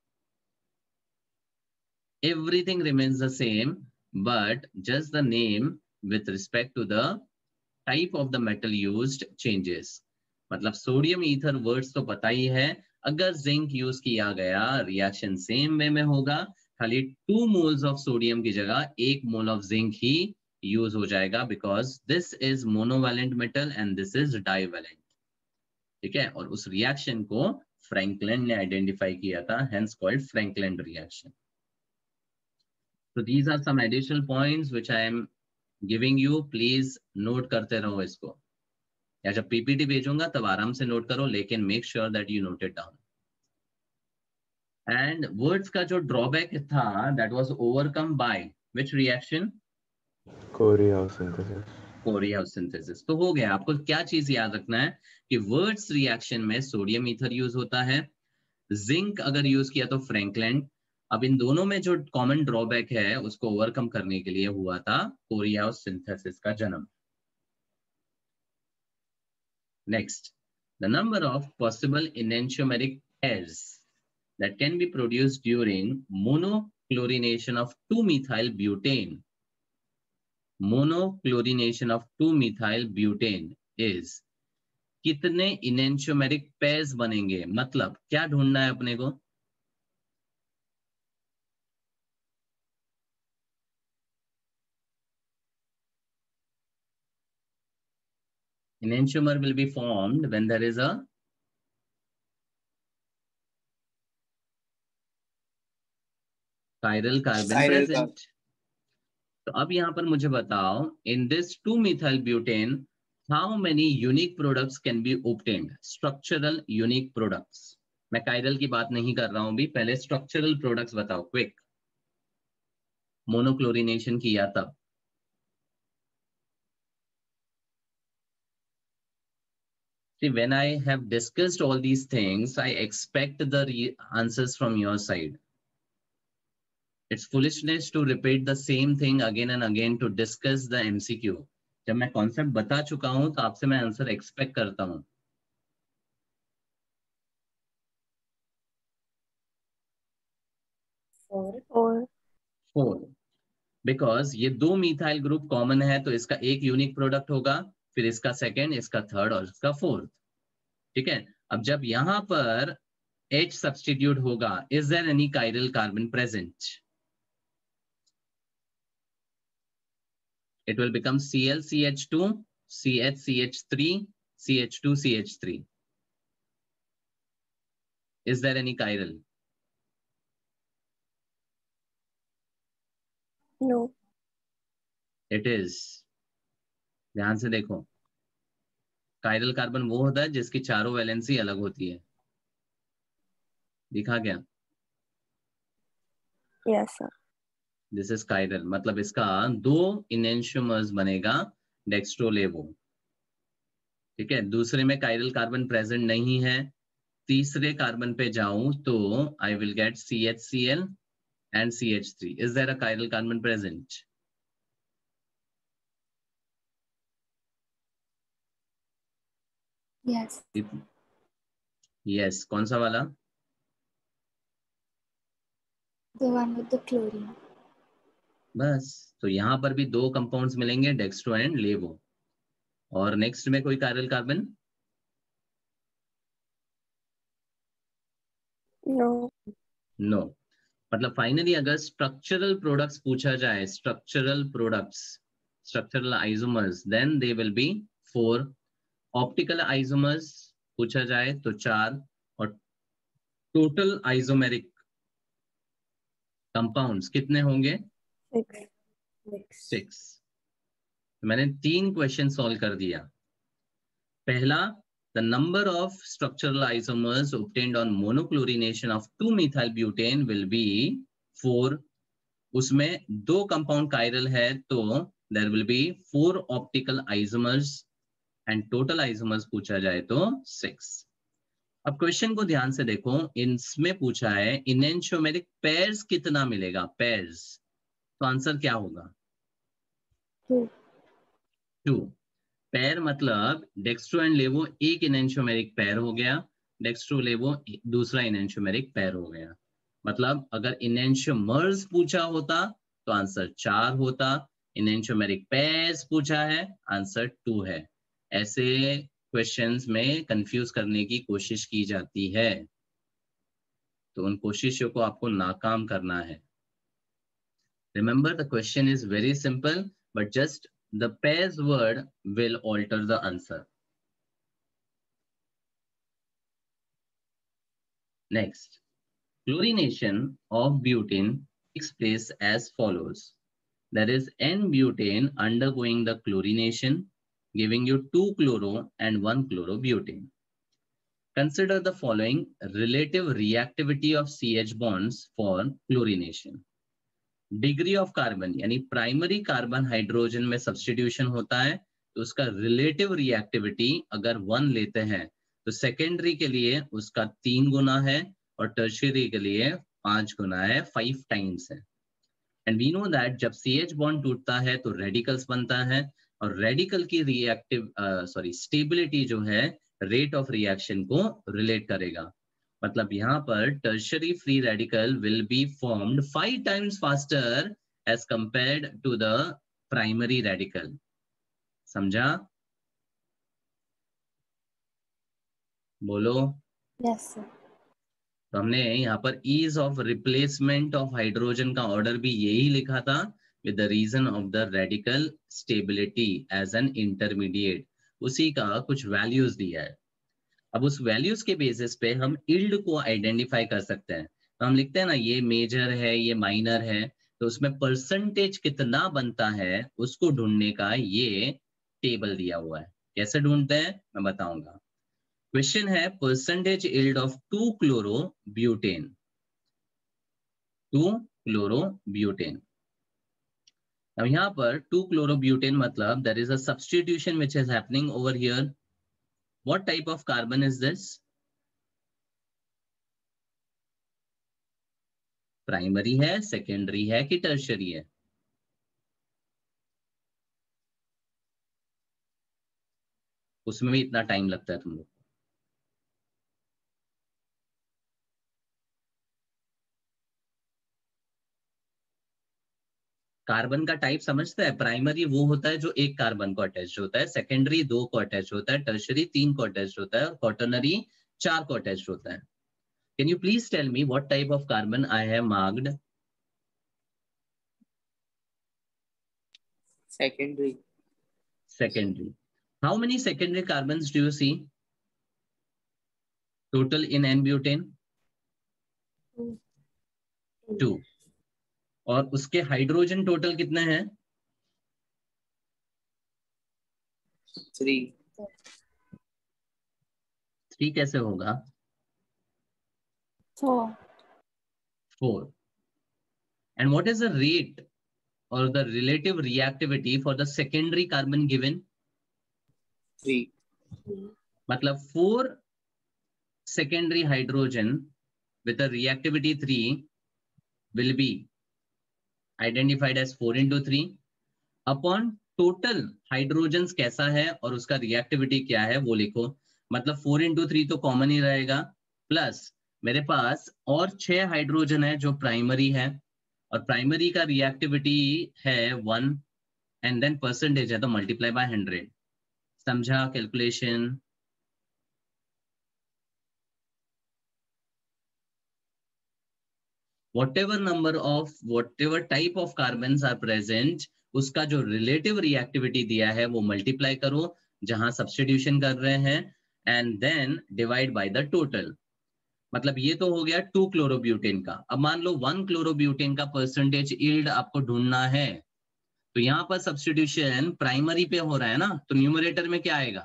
Everything remains the same but just the name with respect to the type of the metal used changes. मतलब सोडियम ईथर वर्ड्स तो पता ही है, अगर जिंक यूज किया गया रिएक्शन सेम वे में होगा, खाली 2 मोल्स ऑफ सोडियम की जगह 1 मोल ऑफ जिंक ही यूज हो जाएगा because this is monovalent metal and this is divalent. ठीक है, और उस रिएक्शन को फ्रैंकलैंड ने आइडेंटिफाई किया था, hence called Frankland reaction. So these are some additional points which I am giving you. Please note करते रहो इसको, या जब पीपीटी भेजूंगा तब आराम से नोट करो, लेकिन make sure that you note it down. And Wurtz का जो drawback था, that was overcome by which reaction? Corey-House synthesis. Corey-House synthesis. तो हो गया. आपको क्या चीज याद रखना है कि Wurtz रिएक्शन में सोडियम ईथर यूज होता है, जिंक अगर यूज किया तो फ्रैंकलैंड. अब इन दोनों में जो कॉमन ड्रॉबैक है उसको ओवरकम करने के लिए हुआ था कोरी-हाउस सिंथेसिस का जन्म. Next, the number of possible enantiomeric pairs that can be produced during monochlorination of 2-methyl butane. Monochlorination of 2-methyl butane is कितने enantiomeric pairs बनेंगे? मतलब क्या ढूंढना है अपने को? Enantiomer will be formed when there is a chiral carbon present. तो अब यहाँ पर मुझे बताओ, in this 2-methyl butane how many unique products can be obtained? Structural unique products. मैं कायरल की बात नहीं कर रहा हूं भी, पहले स्ट्रक्चरल प्रोडक्ट्स बताओ क्विक। मोनोक्लोरिनेशन किया तब। See, when I have discussed all these things, I expect the answers from your side. It's foolishness to repeat the same thing again and again to discuss the MCQ. जब मैं कॉन्सेप्ट बता चुका हूं तो आपसे मैं आंसर एक्सपेक्ट करता हूं। Four. 4 बिकॉज ये 2 मिथाइल ग्रुप कॉमन है तो इसका एक यूनिक प्रोडक्ट होगा, फिर इसका सेकेंड, इसका थर्ड और इसका फोर्थ। ठीक है, अब जब यहां पर H सब्स्टिट्यूट होगा, is there any chiral carbon present? It will become ClCH2, CH3, CH2, CH3. Is there any chiral? No. It is. ध्यान से देखो, कायरल कार्बन वो होता है जिसकी चारों वैलेंसी अलग होती है। दिखा क्या? Yes, sir. This is chiral, मतलब इसका 2 इनेंशियोमर्स बनेगा डेक्स्ट्रोलेवो। ठीक है, दूसरे में कायरल कार्बन प्रेजेंट नहीं है, तीसरे कार्बन पे जाऊं तो I will get CHCl and CH3. Is there a chiral carbon present? Yes. Yes. कौन सा वाला? The one with the chlorine. बस, तो यहाँ पर भी 2 कंपाउंड्स मिलेंगे, डेक्स्ट्रो एंड लेवो। और नेक्स्ट में कोई कायरल कार्बन? No. नो। मतलब फाइनली अगर स्ट्रक्चरल प्रोडक्ट्स पूछा जाए, structural products, structural isomers, then they will be 4। Optical isomers पूछा जाए तो 4, और टोटल आइसोमेरिक कंपाउंड्स कितने होंगे? 6। मैंने 3 क्वेश्चन सॉल्व कर दिया। पहला, the number of structural isomers obtained on monochlorination of 2-methyl butane will be 4. उसमें 2 कंपाउंड कायरल है तो there will be 4 optical isomers and total isomers पूछा जाए तो 6। अब क्वेश्चन को ध्यान से देखो, इसमें पूछा है इनेंशियोमेरिक पेयर्स कितना मिलेगा, पेयर्स, तो आंसर क्या होगा? 2। पेयर मतलब डेक्स्ट्रो एंड लेवो एक इनेंशियोमेरिक पेयर हो गया, डेक्स्ट्रो लेवो दूसरा इनेंशियोमेरिक पेयर हो गया। मतलब अगर इनेंशियोमर्स पूछा होता तो आंसर 4 होता, इनेंशियोमेरिक पेयर्स पूछा है, आंसर 2 है। ऐसे क्वेश्चंस में कंफ्यूज करने की कोशिश की जाती है, तो उन कोशिशों को आपको नाकाम करना है। Remember, the question is very simple, but just the pairs word will alter the answer. Next, chlorination of butane takes place as follows. There is N-butane undergoing the chlorination, giving you 2-chloro and 1-chlorobutane. Consider the following relative reactivity of CH bonds for chlorination. Degree of carbon यानी प्राइमरी कार्बन हाइड्रोजन में सब्स्टिट्यूशन होता है तो उसका रिलेटिव रिएक्टिविटी अगर 1 लेते हैं तो सेकेंडरी के लिए उसका 3 गुना है और टर्शियरी के लिए 5 गुना है, 5 टाइम्स है। एंड वी नो दैट जब CH बॉन्ड टूटता है तो रेडिकल्स बनता है, और रेडिकल की स्टेबिलिटी जो है रेट ऑफ रिएक्शन को रिलेट करेगा। मतलब यहाँ पर tertiary free radical will be formed 5 times faster as compared to the primary radical. समझा? बोलो। Yes, sir. तो हमने यहाँ पर ease of replacement of hydrogen का ऑर्डर भी यही लिखा था, with the reason of the radical stability as an intermediate, उसी का कुछ वैल्यूज दिया है। अब उस वैल्यूज के बेसिस पे हम इल्ड को आइडेंटिफाई कर सकते हैं। तो हम लिखते हैं ना, ये मेजर है, ये माइनर है, तो उसमें परसेंटेज कितना बनता है उसको ढूंढने का ये टेबल दिया हुआ है। कैसे ढूंढते हैं मैं बताऊंगा। क्वेश्चन है percentage yield of 2-chloro-butane। 2-chloro-butane। अब यहाँ पर 2-chloro-butane मतलब there is a substitution which is happening over here. What type of carbon is this? Primary है, सेकेंडरी है कि टर्शियरी है? उसमें भी इतना टाइम लगता है तुम लोग। कार्बन का टाइप समझता है? प्राइमरी वो होता है जो एक कार्बन को अटैच होता है, सेकेंडरी 2 को अटैच होता है, टर्शियरी 3 को अटैच होता है और क्वाटरनरी 4 को अटैच होता है। Can you please tell me what type of carbon I have marked? Secondary. Secondary. How many secondary carbons do you see total in N-butane? 2. और उसके हाइड्रोजन टोटल कितने हैं? 3. 3 कैसे होगा? 4. 4. And what is the rate or the relative reactivity for the secondary carbon given? 3. मतलब 4 secondary hydrogen with a reactivity 3 will be identified as 4 into 3 upon total hydrogens कैसा है और उसका रिएक्टिविटी क्या है वो लिखो। मतलब 4 into 3 तो कॉमन ही रहेगा, प्लस मेरे पास और 6 हाइड्रोजन है जो प्राइमरी है और प्राइमरी का रिएक्टिविटी है 1 एंड देन परसेंटेज है तो मल्टीप्लाई बाय 100। समझा calculation? whatever type of carbons are present, उसका जो रिलेटिव रिएक्टिविटी दिया है वो मल्टीप्लाई करो जहां सब्स्टिट्यूशन कर रहे हैं and then divide by the total. मतलब ये तो हो गया 2-chloro-butane का। अब मान लो 1-chloro-butane का परसेंटेज यील्ड आपको ढूंढना है, तो यहाँ पर सब्स्टिट्यूशन प्राइमरी पे हो रहा है ना, तो न्यूमरेटर में क्या आएगा?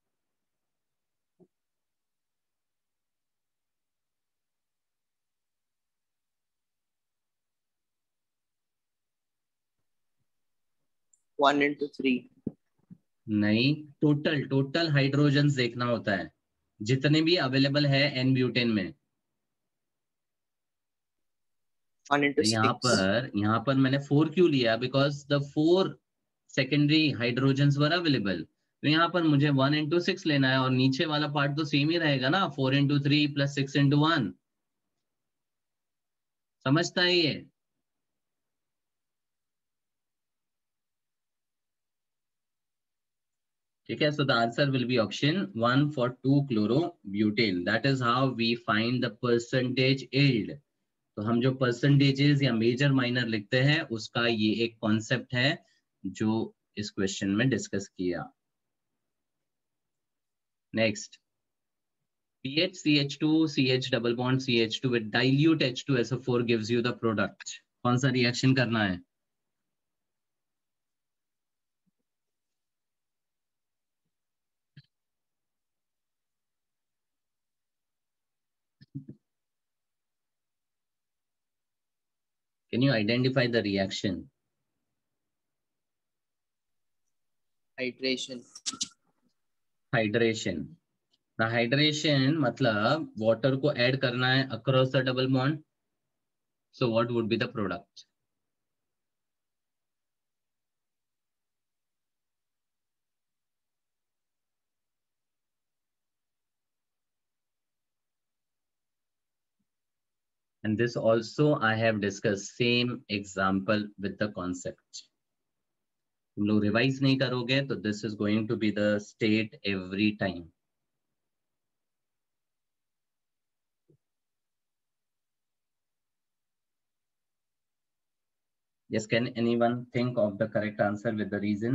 One into 3. नहीं, टोटल हाइड्रोजन देखना होता है जितने भी अवेलेबल है एन ब्यूटेन में। 1 into 6. यहाँ पर मैंने 4 क्यों लिया? Because the 4 secondary hydrogens were available. तो यहाँ पर मुझे 1 into 6 लेना है और नीचे वाला पार्ट तो सेम ही रहेगा ना, 4 into 3 plus 6 into 1। समझता है ये? ठीक है, so the answer will be option 1 for 2-chloro-butane. That is how we find the percentage yield. तो हम जो परसेंटेजेस या मेजर माइनर लिखते हैं उसका ये एक कॉन्सेप्ट है जो इस क्वेश्चन में डिस्कस किया। Next, PH CH2 CH double bond CH2 with dilute H2SO4 gives you the product. कौन सा रिएक्शन करना है? Can you identify the reaction? Hydration. Hydration. The hydration मतलब water को ऐड करना है across the double bond. So what would be the product? And this also I have discussed same example with the concept. तुम लोग रिवाइज नहीं करोगे तो this is going to be the state every time. Yes, can anyone think of the correct answer with the reason?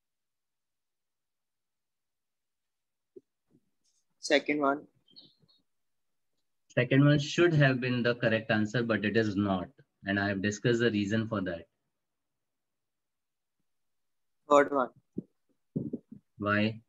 Second one. Second one should have been the correct answer, but it is not. And I have discussed the reason for that. Third one. Why?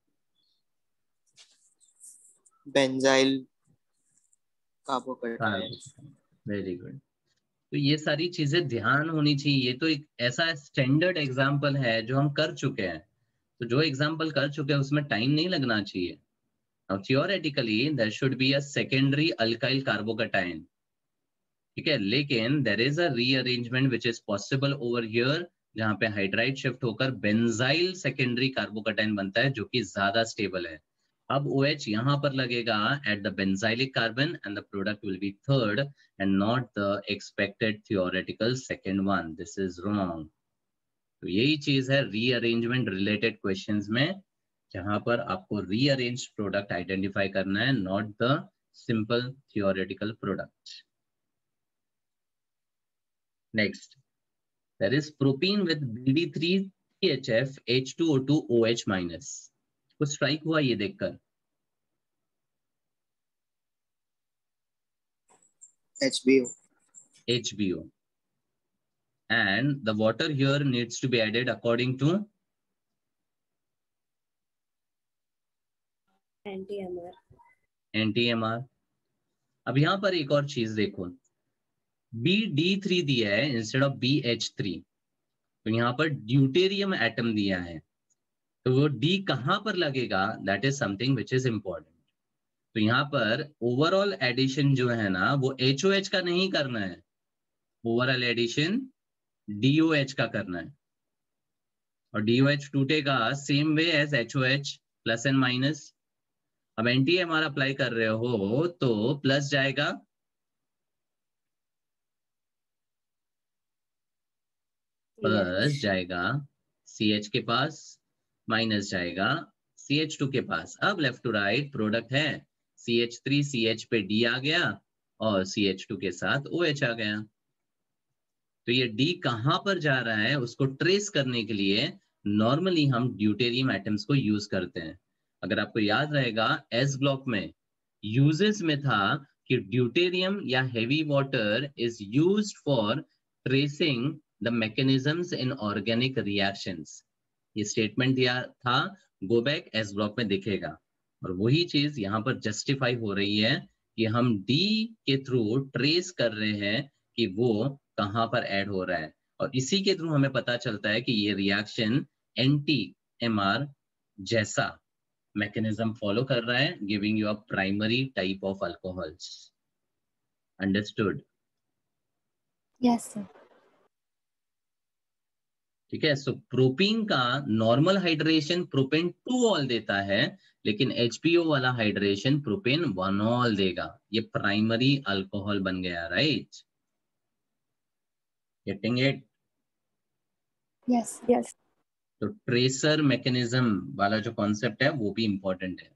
Benzyl carbocation. Very good. तो ये सारी चीजें ध्यान होनी चाहिए. ये तो एक ऐसा स्टैंडर्ड एग्जाम्पल है जो हम कर चुके हैं. तो जो एग्जाम्पल कर चुके हैं उसमें टाइम नहीं लगना चाहिए. Now theoretically there should be a secondary alkyl carbocation. ठीक है, लेकिन there is a rearrangement which is possible over here जहाँ पे हाइड्राइड शिफ्ट होकर बेंजाइल सेकेंडरी कार्बोकेटाइन बनता है जो कि ज्यादा स्टेबल है. अब OH यहाँ पर लगेगा at the benzylic carbon and the product will be third and not the expected theoretical second one. This is wrong. तो यही चीज है रीअरेंजमेंट रिलेटेड क्वेश्चंस में जहां पर आपको रीअरेंज्ड प्रोडक्ट आइडेंटिफाई करना है, not the simple theoretical product. Next, there is propene with BD3CHF H2O2 OH minus. कुछ स्ट्राइक हुआ ये देखकर? HBO. And the water here needs to be added according to NTMR. अब यहाँ पर एक और चीज देखो, BD3 दिया है इंस्टेड ऑफ BH3. तो यहाँ पर ड्यूटेरियम एटम दिया है, तो वो D कहाँ पर लगेगा, that is something which is important. तो यहाँ पर ओवरऑल एडिशन जो है ना वो HOH का नहीं करना है, ओवरऑल एडिशन DOH का करना है. और DOH टूटेगा same way as HOH, plus and minus. अब NTMR अप्लाई कर रहे हो तो प्लस जाएगा, प्लस जाएगा CH के पास, माइनस जाएगा CH2 के पास. अब लेफ्ट टू राइट प्रोडक्ट है, CH3 CH पे D आ गया और CH2 के साथ OH आ गया. तो ये D कहां पर जा रहा है उसको ट्रेस करने के लिए नॉर्मली हम ड्यूटेरियम एटम्स को यूज करते हैं. अगर आपको याद रहेगा एस ब्लॉक में यूजेस में था कि ड्यूटेरियम या heavy water is used for tracing the mechanisms in organic reactions. ये स्टेटमेंट दिया था, गो बैक एस ब्लॉक में दिखेगा. और वही चीज यहाँ पर जस्टिफाई हो रही है कि हम D के थ्रू ट्रेस कर रहे हैं कि वो कहां पर ऐड हो रहा है. और इसी के थ्रू हमें पता चलता है कि ये रिएक्शन NTMR जैसा मैकेनिज्म फॉलो कर रहा है, giving you a primary type of alcohols. Understood? Yes sir. ठीक है. सो प्रोपीन का नॉर्मल हाइड्रेशन प्रोपेन 2 ऑल देता है, लेकिन HBO वाला हाइड्रेशन प्रोपेन 1 ऑल देगा. ये प्राइमरी अल्कोहल बन गया, right? Getting it? Yes yes. तो ट्रेसर मैकेनिज्म वाला जो कॉन्सेप्ट है वो भी इंपॉर्टेंट है.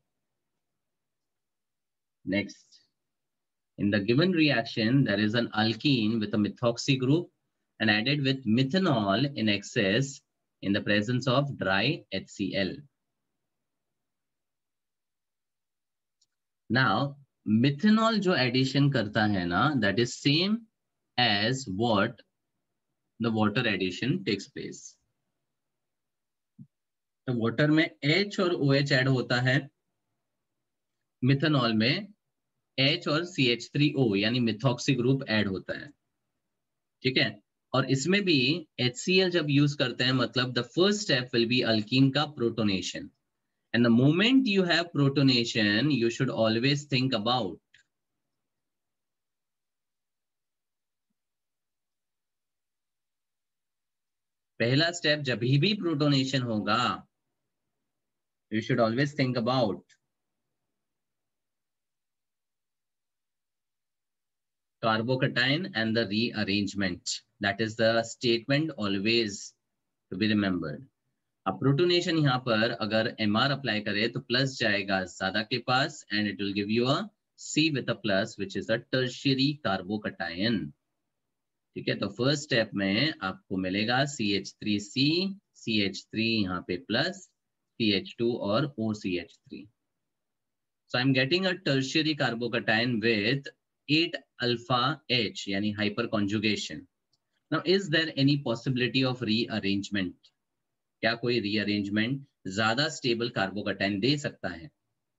Next, in the given reaction there is an alkene with a methoxy group and added with methanol in excess in the presence of dry HCl. Now methanol जो addition करता है ना, that is same as what the water addition takes place. तो वाटर में H और OH ऐड होता है, मिथेनॉल में H और CH3O यानी मिथॉक्सी ग्रुप ऐड होता है. ठीक है. और इसमें भी HCl जब यूज करते हैं मतलब the first step will be alkene का protonation. And the moment you have protonation you should always think about पहला स्टेप जब भी प्रोटोनेशन होगा you should always think about carbocation and the rearrangement. That is the statement always to be remembered. अब प्रोटोनेशन यहाँ पर अगर MR अप्लाई करे तो प्लस जाएगा ज्यादा के पास and it will give you a C with a plus which is a tertiary carbocation. ठीक है. तो फर्स्ट स्टेप में आपको मिलेगा CH3C, CH3 यहाँ पे प्लस CH2 और OCH3. So I'm getting a tertiary carbocation with 8 alpha H, यानी hyperconjugation. Now, is there any possibility of rearrangement? क्या कोई rearrangement ज्यादा stable carbocation दे सकता है?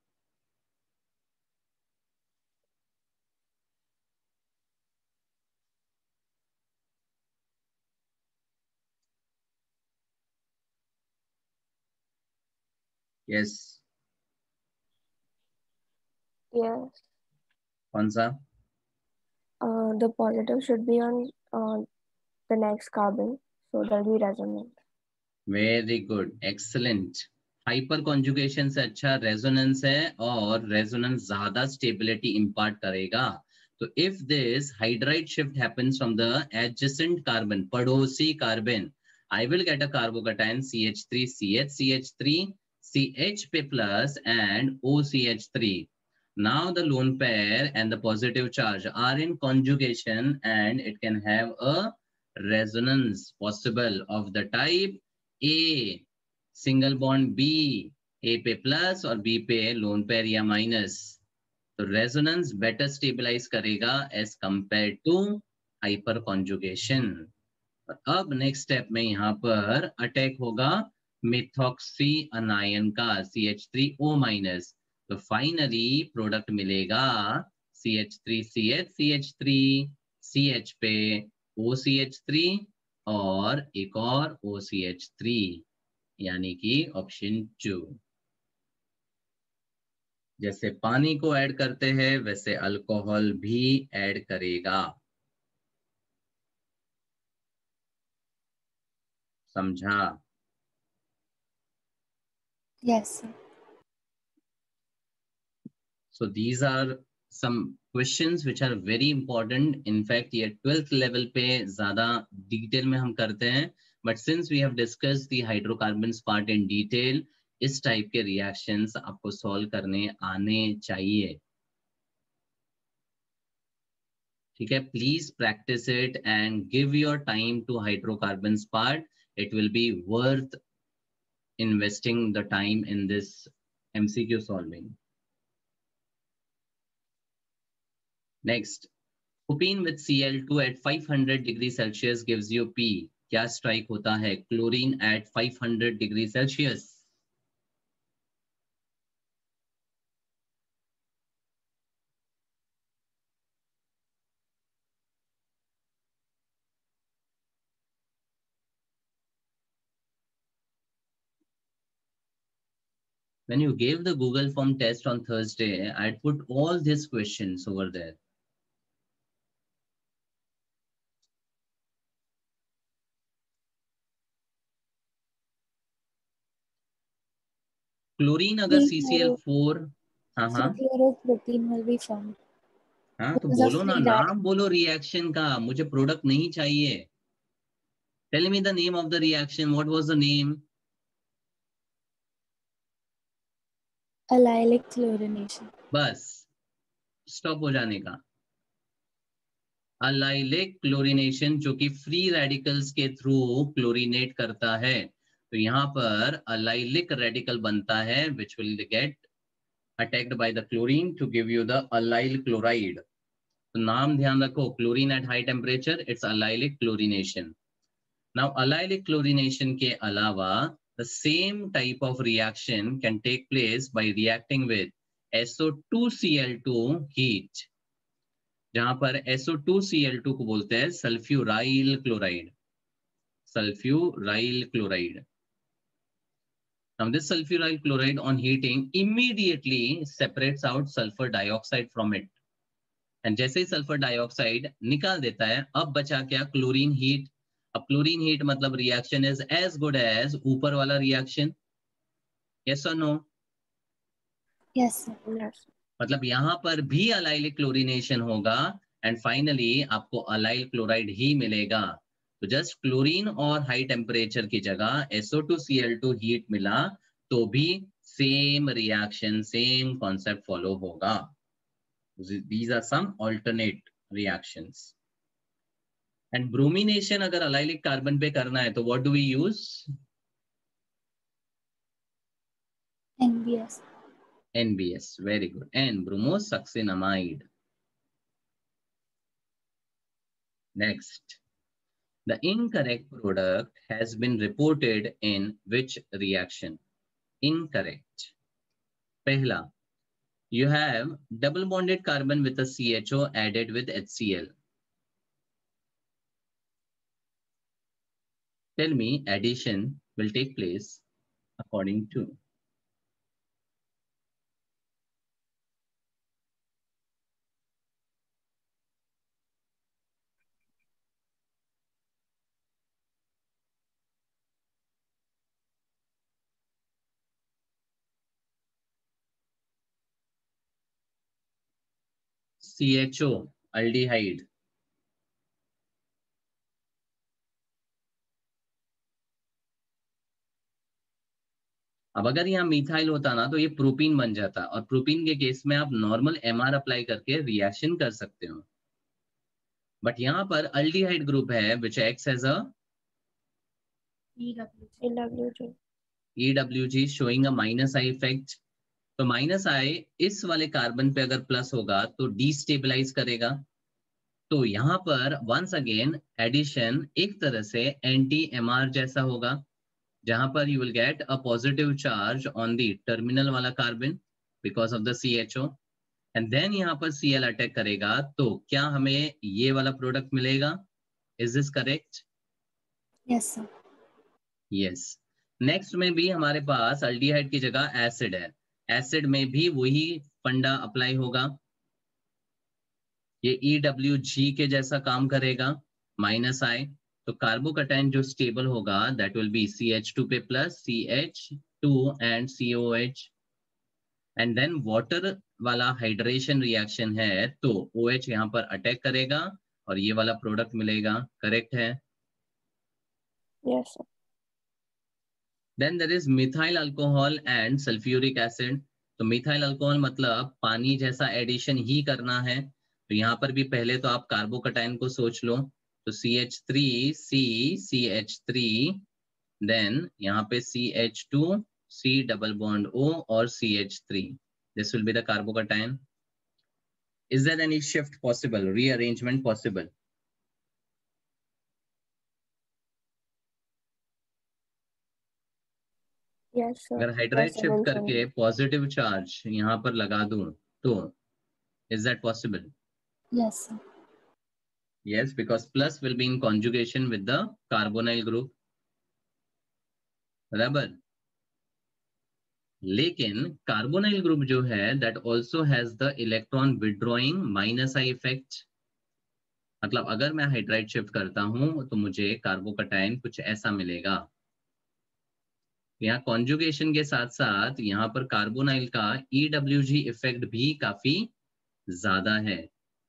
Yes. Yes. कौन सा? The positive should be on the next carbon, so that will be resonant. Very good, excellent. Hyper conjugation से अच्छा रेजोनेंस है और रेजोनेंस ज्यादा स्टेबिलिटी इंपार्ट करेगा. तो if this hydride shift happens from the adjacent carbon, पड़ोसी carbon, I will get a carbocation CH3CH, CH3, CH plus and OCH3. Now the lone pair and the positive charge are in conjugation and it can have a resonance possible of the type A, single bond B, A पे प्लस और B पे लोन पेयर या माइनस. तो रेजोनेंस बेटर स्टेबलाइज करेगा as compared to hyper conjugation. अब नेक्स्ट स्टेप में यहाँ पर अटैक होगा मिथॉक्सी अनायन का CH3O माइनस. तो फाइनली प्रोडक्ट मिलेगा CH3CH, CH3, CH पे OCH3 और एक और OCH3, यानी कि ऑप्शन 2. जैसे पानी को ऐड करते हैं वैसे अल्कोहल भी ऐड करेगा. समझा? Yes, sir. So these are some questions which are very important. In fact, ये 12th level पे ज़्यादा detail में हम करते हैं. But since we have discussed the hydrocarbons part in detail, इस type के reactions आपको solve करने आने चाहिए. ठीक है? Please practice it and give your time to hydrocarbons part. It will be worth investing the time in this MCQ solving. Next, propene with Cl2 at 500 degrees Celsius gives you P. क्या strike होता है? Chlorine at 500 degrees Celsius. When you gave the Google Form test on Thursday, I'd put all these questions over there. Chlorine अगर CCl4, हाँ हाँ Chlorofluorine will be formed. हाँ, तो Because of बोलो ना, free नाम बोलो रिएक्शन का. मुझे प्रोडक्ट नहीं चाहिए. Tell me the name of the reaction. What was the name? allylic chlorination. बस स्टॉप हो जाने का. अलाइलिक क्लोरिनेशन, जो कि फ्री रेडिकल्स के थ्रू क्लोरिनेट करता है. तो यहाँ पर अलाइलिक रेडिकल बनता है which will get attacked by the chlorine to give you the allyl chloride. तो नाम ध्यान रखो, chlorine at high temperature, it's allylic chlorination. Now allylic chlorination के अलावा the same type of reaction can take place by reacting with SO2Cl2 heat, जहां पर SO2Cl2 को बोलते हैं sulfuryl chloride. Sulfuryl chloride. Now this sulfuryl chloride on heating immediately separates out sulfur dioxide from it. And जैसे ही सल्फर डाइऑक्साइड निकाल देता है, अब बचा क्या? Chlorine heat. अब क्लोरीन हीट मतलब reaction is as good as ऊपर वाला रिएक्शन. यस और नो? Yes, sir. Yes. मतलब यहां पर भी अलाइलिक क्लोरिनेशन होगा एंड फाइनली आपको अलाइल क्लोराइड ही मिलेगा. तो जस्ट क्लोरीन और हाई टेम्परेचर की जगह SO2Cl2 हीट मिला तो भी same reaction, same concept follow होगा. These are some alternate reactions. And bromination अगर अलाइलिक कार्बन पे करना है तो what do we use? NBS. NBS, very good. N, bromosuccinamide. Next, the incorrect product has been reported in which reaction? Incorrect. Pehla, you have double bonded carbon with a CHO added with HCl. Tell me addition will take place according to. CHO, aldehyde. अब अगर यहाँ मिथाइल होता ना तो ये प्रोपीन बन जाता, और प्रोपीन के केस में आप नॉर्मल MR अप्लाई करके रिएक्शन कर सकते हो, बट यहाँ पर अल्डिहाइड ग्रुप है which acts as a EWG showing a minus I effect. तो माइनस I इस वाले कार्बन पे अगर प्लस होगा तो डिस्टेबलाइज करेगा. तो यहाँ पर वंस अगेन एडिशन एक तरह से एंटी MR जैसा होगा, जहां पर you will get a positive charge on the terminal वाला carbon because of the CHO, and then यहाँ पर Cl अटैक करेगा, तो क्या हमें ये वाला प्रोडक्ट मिलेगा? Is this correct? Yes, sir. Yes. Next में भी हमारे पास अल्डिहाइड की जगह एसिड है, एसिड में भी वही फंडा अप्लाई होगा, ये EWG के जैसा काम करेगा, माइनस I. तो कार्बोकैटायन जो स्टेबल होगा दैट विल बी CH2 पे plus CH2 and COH, and then water वाला हाइड्रेशन रिएक्शन है तो OH यहाँ पर अटैक करेगा और ये वाला प्रोडक्ट मिलेगा. करेक्ट है? Yes, sir. Then there is methyl alcohol and sulfuric acid. तो मिथाइल अल्कोहल मतलब पानी जैसा एडिशन ही करना है, तो यहाँ पर भी पहले तो आप कार्बोकैटायन को सोच लो, तो CH3C CH3, देन यहाँ पे CH2 C double bond O और CH3. This will be the carbocation. Is there any shift possible, rearrangement possible? Yes, sir. अगर हाइड्राइड Yes, शिफ्ट sir. करके पॉजिटिव चार्ज यहाँ पर लगा दूं तो is that possible? Yes, sir. Yes, because plus will be in conjugation with the carbonyl group. बराबर. लेकिन कार्बोनाइल ग्रुप जो है that also has the electron withdrawing minus I effect. मतलब अगर मैं हाइड्राइड शिफ्ट करता हूं तो मुझे कार्बोकैटायन कुछ ऐसा मिलेगा. यहाँ कॉन्जुगेशन के साथ साथ यहाँ पर कार्बोनाइल का EWG इफेक्ट भी काफी ज्यादा है.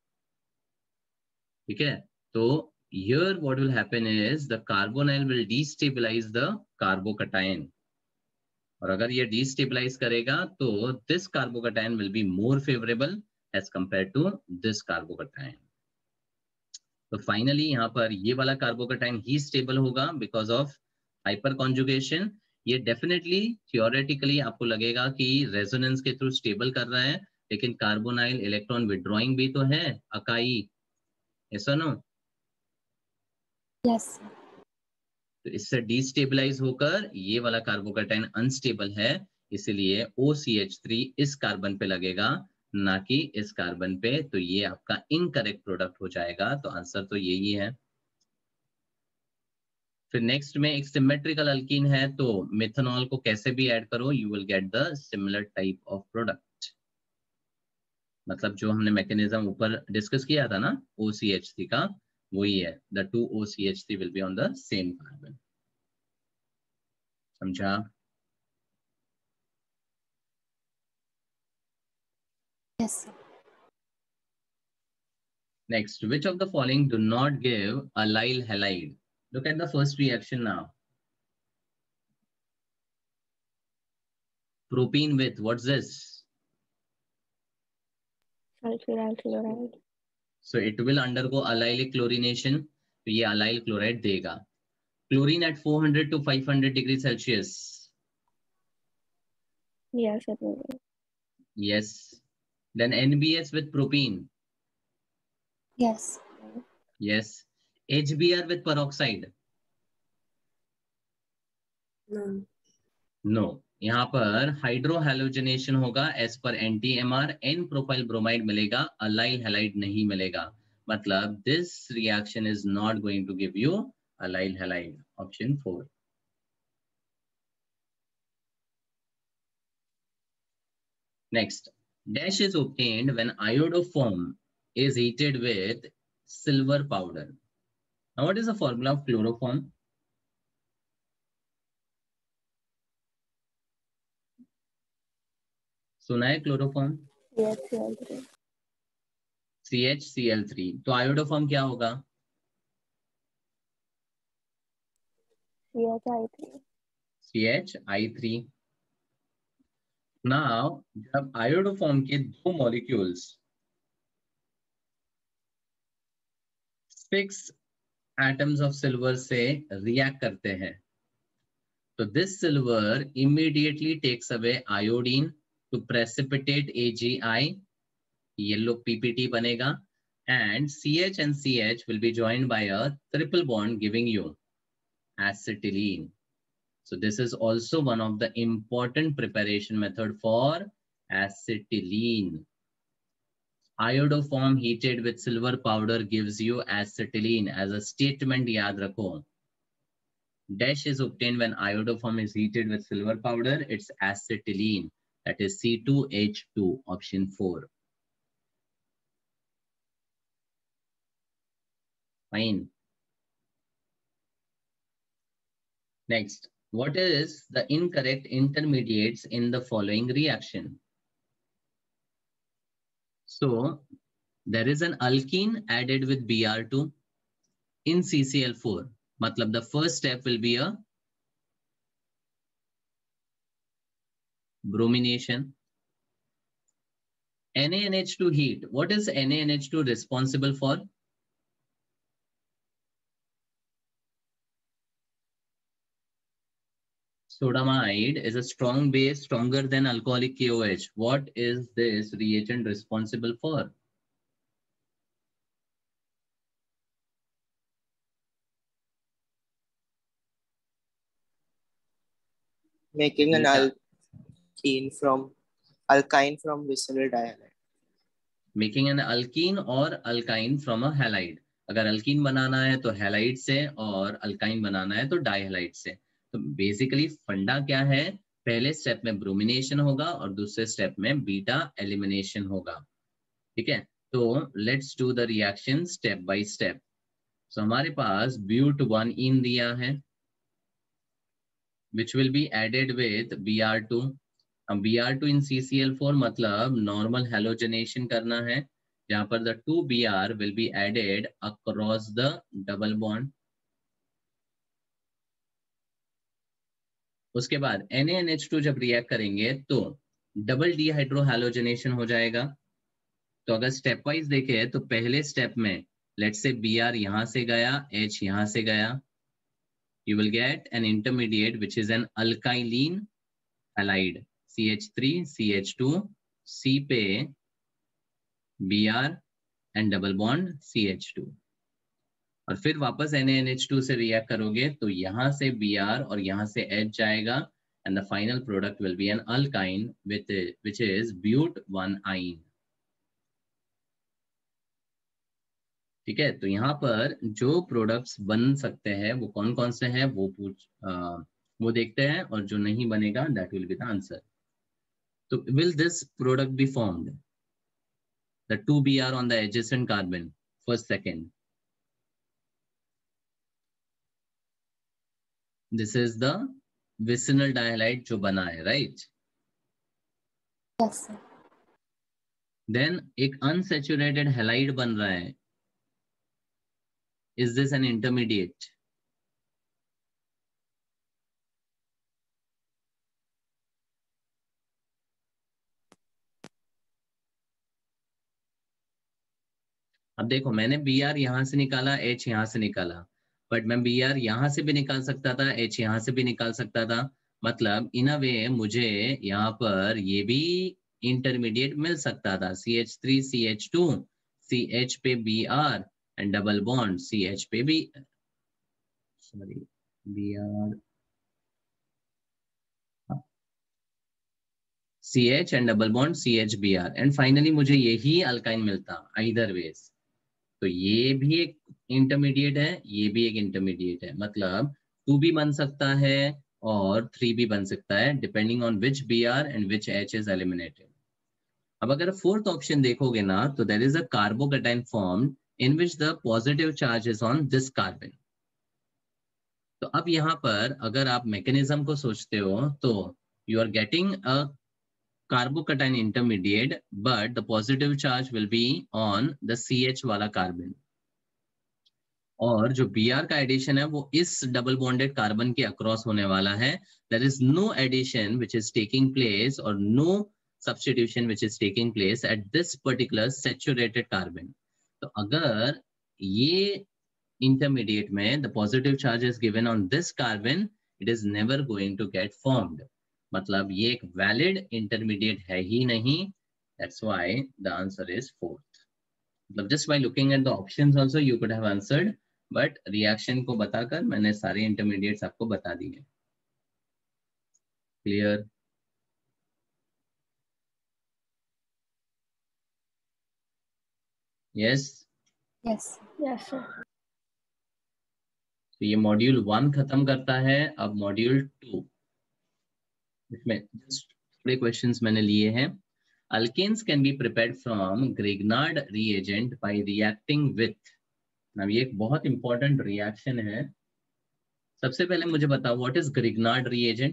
ठीक है, तो here what will happen is the carbonyl will destabilize the carbocation, और अगर ये destabilize करेगा तो this carbocation will be more favorable as compared to this carbocation. तो फाइनली यहाँ पर ये वाला कार्बोकैटायन ही स्टेबल होगा बिकॉज ऑफ हाइपर कॉन्जुगेशन. ये डेफिनेटली थियोरेटिकली आपको लगेगा कि रेजोनेंस के थ्रू स्टेबल कर रहा है, लेकिन कार्बोनाइल इलेक्ट्रॉन विड्रॉइंग भी तो है, अकाई. ऐसा नो? Yes, sir. तो इससे डिस्टेबलाइज होकर ये वाला कार्बोकैटायन अनस्टेबल है, इसलिए OCH3 इस कार्बन पे लगेगा ना कि इस कार्बन पे. तो ये आपका इनकरेक्ट प्रोडक्ट हो जाएगा. तो आंसर तो यही है. फिर नेक्स्ट में एक सिमेट्रिकल अल्कीन है, तो मिथेनॉल को कैसे भी ऐड करो you will get the similar type of product. मतलब जो हमने मैकेनिज्म ऊपर डिस्कस किया था ना OCH3 का, वही है. The 2 OCH3 will be on the same carbon. समझा? Yes, sir. Next, which of the following do not give allyl halide? Look at the first reaction now. Propene with, what's this? Sulfuryl chloride. So it will undergo allylic chlorination. तो ये allyl chloride देगा. Chlorine at 400 to 500 degrees Celsius. Yes, it will be. Yes. Then NBS with propene. Yes. Yes. HBr with peroxide. No. No. यहाँ पर हाइड्रोहैलोजिनेशन होगा एज पर NTMR. N प्रोपाइल ब्रोमाइड मिलेगा, अलाइल हैलाइड नहीं मिलेगा. मतलब this reaction is not going to give you allyl halide. Option 4. Next, dash is obtained when iodoform is heated with silver powder. Now, what is the formula of chloroform? सुना है क्लोरोफॉर्म? CHCl3. CHCl3. तो आयोडोफॉर्म क्या होगा? CHI3. CHI3. Now, जब आयोडोफॉर्म के दो मॉलिक्यूल्स 6 atoms of silver से रिएक्ट करते हैं, तो this silver immediately takes away iodine to precipitate AgI, yellow PPT बनेगा, and CH and CH will be joined by a triple bond giving you acetylene. So this is also one of the important preparation method for acetylene. Iodoform heated with silver powder gives you acetylene. As a statement याद रखो. Dash is obtained when iodoform is heated with silver powder. It's acetylene. That is C2H2. Option 4. Fine. Next, what is the incorrect intermediates in the following reaction? So, there is an alkene added with Br2 in CCl4. Matlab the first step will be a bromination. NaNH2 heat. What is NaNH2 responsible for? Sodamide is a strong base, stronger than alcoholic KOH. What is this reagent responsible for? Making an Beta. alkyne from vicinal dihalide. Making an alkene or alkyne from a halide. अगर अल्कीन बनाना है तो हैलाइड से और अल्काइन बनाना है तो डाइहैलाइड से. तो बेसिकली फंडा क्या है? पहले स्टेप में ब्रोमिनेशन होगा और दूसरे स्टेप में बीटा एलिमिनेशन होगा. ठीक है, तो let's do the reaction step by step. So हमारे पास ब्यूट 1 इन दिया है which will be added with Br2. अब Br2 in CCl4 मतलब नॉर्मल हैलोजनेशन करना है, जहां पर the 2Br will be added across the double bond. उसके बाद NaNH2 जब रिएक्ट करेंगे तो डबल डीहाइड्रोहैलोजनेशन हो जाएगा. तो अगर स्टेप वाइज देखें तो पहले स्टेप में लेट्स से Br यहां से गया, H यहां से गया, you will get an intermediate which is an alkyline halide, CH3 CH2 C पे Br and double bond CH2. और फिर वापस NaNH2 से रिएक्ट करोगे तो यहां से Br और यहां से H जाएगा and the final product will be an alkyne with which is but1ine. ठीक है, तो यहाँ पर जो प्रोडक्ट्स बन सकते हैं वो कौन कौन से हैं वो देखते हैं, और जो नहीं बनेगा that will be the answer. तो will this product be formed? The 2Br on the adjacent carbon, first second. This is the vicinal dihalide जो बना है, right? Yes, sir. Then एक unsaturated halide बन रहा है. Is this an intermediate? अब देखो मैंने Br यहां से निकाला, H यहां से निकाला, बट मैं Br यहां से भी निकाल सकता था, H यहां से भी निकाल सकता था. मतलब इन अ वे मुझे यहाँ पर ये भी इंटरमीडिएट मिल सकता था, CH3 CH2 CH पे Br and double bond CH पे भी sorry Br CH and double bond CHBr and finally मुझे यही अल्काइन मिलता आइदर वेज। तो ये भी एक इंटरमीडिएट है, ये भी एक इंटरमीडिएट है, मतलब 2 भी बन सकता है और 3 भी बन सकता है depending on which Br and which H is eliminated. अब अगर फोर्थ ऑप्शन देखोगे ना तो there is a carbocation formed in which the positive charge is on this carbon. तो अब यहाँ पर अगर आप मैकेनिज्म को सोचते हो तो you are getting a carbocation intermediate but the positive charge will be on the CH वाला कार्बन, और जो Br का एडिशन है वो इस डबल बॉन्डेड कार्बन के अक्रॉस होने वाला है। There is no addition which is taking place और no substitution which is taking place at this particular saturated carbon. तो अगर ये intermediate में the positive charge is given on this carbon, it is never going to get formed. मतलब ये एक valid intermediate है ही नहीं. That's why the answer is fourth. मतलब just by looking at the options also you could have answered, but reaction को बताकर मैंने सारे intermediates आपको बता दिए. Clear? Yes. Yes. Yes, sir. तो ये मॉड्यूल 1 खत्म करता है। अब मॉड्यूल 2 इसमें जस्ट थोड़े क्वेश्चंस मैंने लिए हैं। Alkanes can be prepared from Grignard reagent by reacting with. अब ये एक बहुत इंपॉर्टेंट रिएक्शन है। सबसे पहले मुझे बताओ what is Grignard reagent?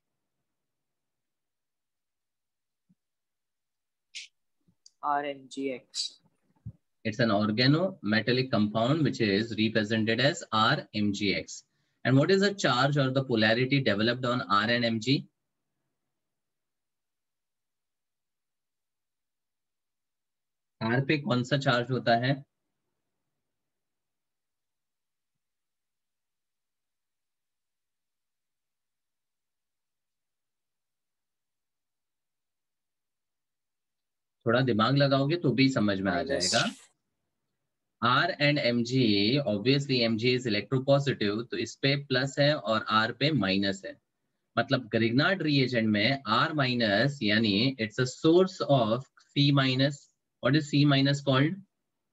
RMgX. It's an organometallic compound which is represented as RMgX. And what is the charge or the polarity developed on R and Mg? R पे कौन सा चार्ज होता है? थोड़ा दिमाग लगाओगे तो भी समझ में आ जाएगा। R and Mg, obviously Mg is electropositive, तो इस पे प्लस है और R पे माइनस है। मतलब ग्रिग्नार्ड रिएजेंट में R माइनस यानी it's a source of C minus. What is C minus called?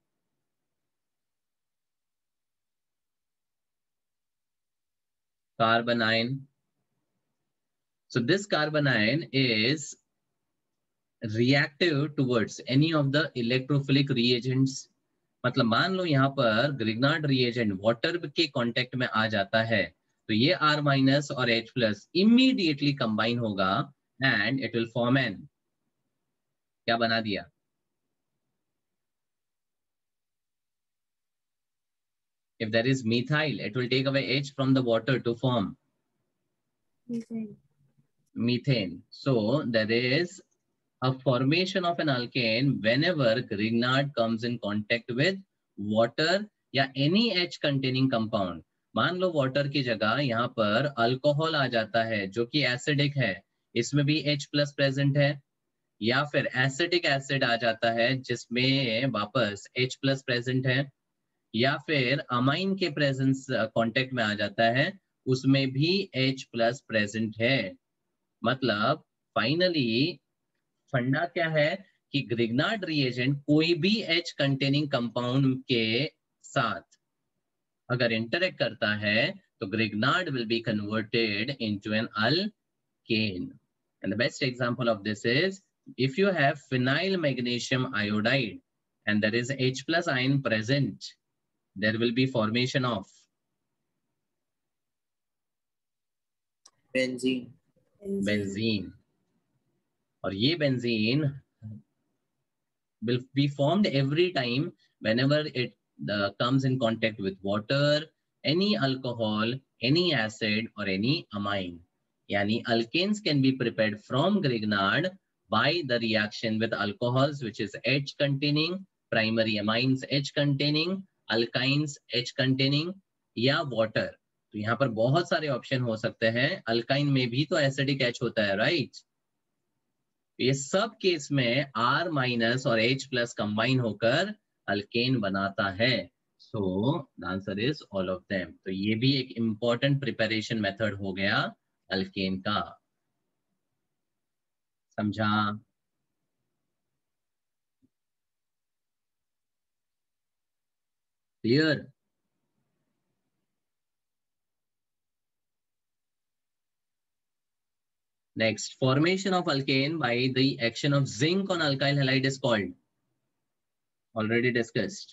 Carbon ion. So this carbon ion is reactive towards any of the electrophilic reagents. मतलब मान लो यहाँ पर ग्रिग्नार्ड रिएजेंट वाटर के कांटेक्ट में आ जाता है तो ये R माइनस और H प्लस इमीडिएटली कंबाइन होगा and it will form an, क्या बना दिया? If there is methyl, it will take away H from the water to form methane. So there is a formation of an alkane whenever Grignard comes in contact with water या any H containing compound. मान लो वाटर की जगह यहाँ पर अल्कोहल आ जाता है जो कि एसिडिक है, इसमें भी H प्लस प्रेजेंट है, या फिर एसिटिक एसिड आ जाता है जिसमें वापस H प्लस प्रेजेंट है, या फिर अमाइन के प्रेजेंस कांटेक्ट में आ जाता है उसमें भी H प्लस प्रेजेंट है। मतलब फाइनली फंडा क्या है कि ग्रिग्नार्ड रिएजेंट कोई भी H कंटेनिंग कंपाउंड के साथ अगर इंटरेक्ट करता है तो Grignard will be converted into an alkane. And the best example of this is if you have phenyl magnesium iodide and there is H plus ion present, there will be formation of benzene. और ये benzene will be formed every time whenever it comes in contact with water, any alcohol, any acid or any amine. Yani alkanes can be prepared from Grignard by the reaction with alcohols which is H containing, primary amines H containing, alkynes H containing या water. तो यहाँ पर बहुत सारे ऑप्शन हो सकते हैं। अल्काइन में भी तो एसिडिक H होता है, राइट? ये सब केस में R माइनस और H प्लस कंबाइन होकर अल्केन बनाता है। So the answer is all of them. तो ये भी एक इंपॉर्टेंट प्रिपरेशन मेथड हो गया अल्केन का। समझा? Clear? Next, formation of alkane by the action of zinc on alkyl halide is called, already discussed,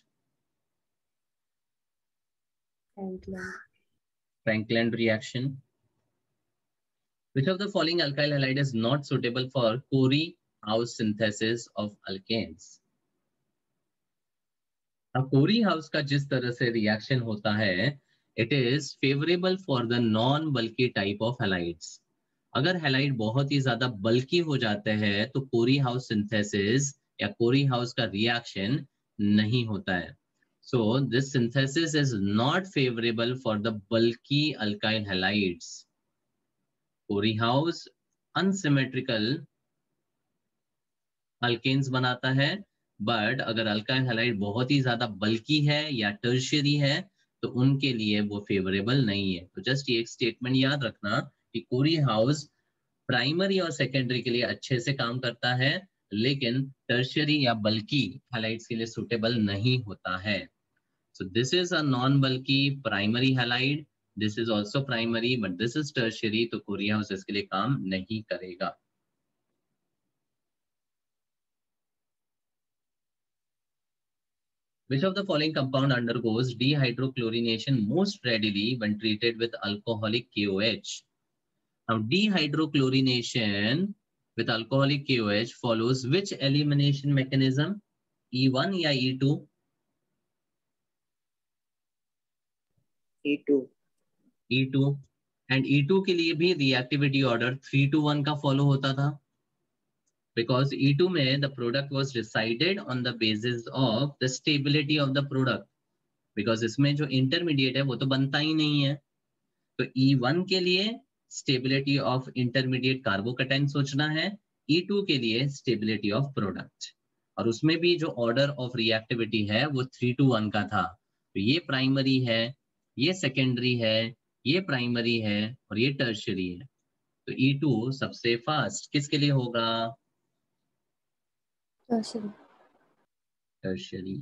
Franklin reaction. Which of the following alkyl halide is not suitable for Corey-House synthesis of alkanes? अब Corey-House का जिस तरह से रिएक्शन होता है, it is favorable for the non-bulky type of halides. अगर हैलाइड बहुत ही ज्यादा बल्की हो जाते हैं तो Corey-House synthesis या Corey-House का रिएक्शन नहीं होता है. So this synthesis is not favorable for the bulky alkyl halides. Corey-House unsymmetrical alkanes बनाता है, बट अगर अल्काइल हैलाइड बहुत ही ज्यादा बल्की है या टर्शियरी है तो उनके लिए वो फेवरेबल नहीं है. तो जस्ट ये एक स्टेटमेंट याद रखना कि Corey-House प्राइमरी और सेकेंडरी के लिए अच्छे से काम करता है, लेकिन टर्शियरी या बल्की हैलाइड्स के लिए सुटेबल नहीं होता है. So this is a non bulky primary halide, this is also primary but this is tertiary, तो Corey-House इसके लिए काम नहीं करेगा. Which of the following compound undergoes dehydrochlorination most readily when treated with alcoholic KOH? Now, dehydrochlorination with alcoholic KOH follows which elimination mechanism? E1 या E2? E2. E2. And E2 के लिए भी reactivity order 3-to-1 का follow होता था. Because E2 में the product was decided on the basis of the stability of the product. Because इसमें जो intermediate है वो तो बनता ही नहीं है. तो E1 के लिए stability of intermediate carbocation सोचना है, E2 के लिए stability of product. और उसमें भी जो order of reactivity है वो 3-to-1 का था. तो ये primary है, ये secondary है, ये primary है और ये tertiary है. तो E2 सबसे fast किसके लिए होगा? Tertiary.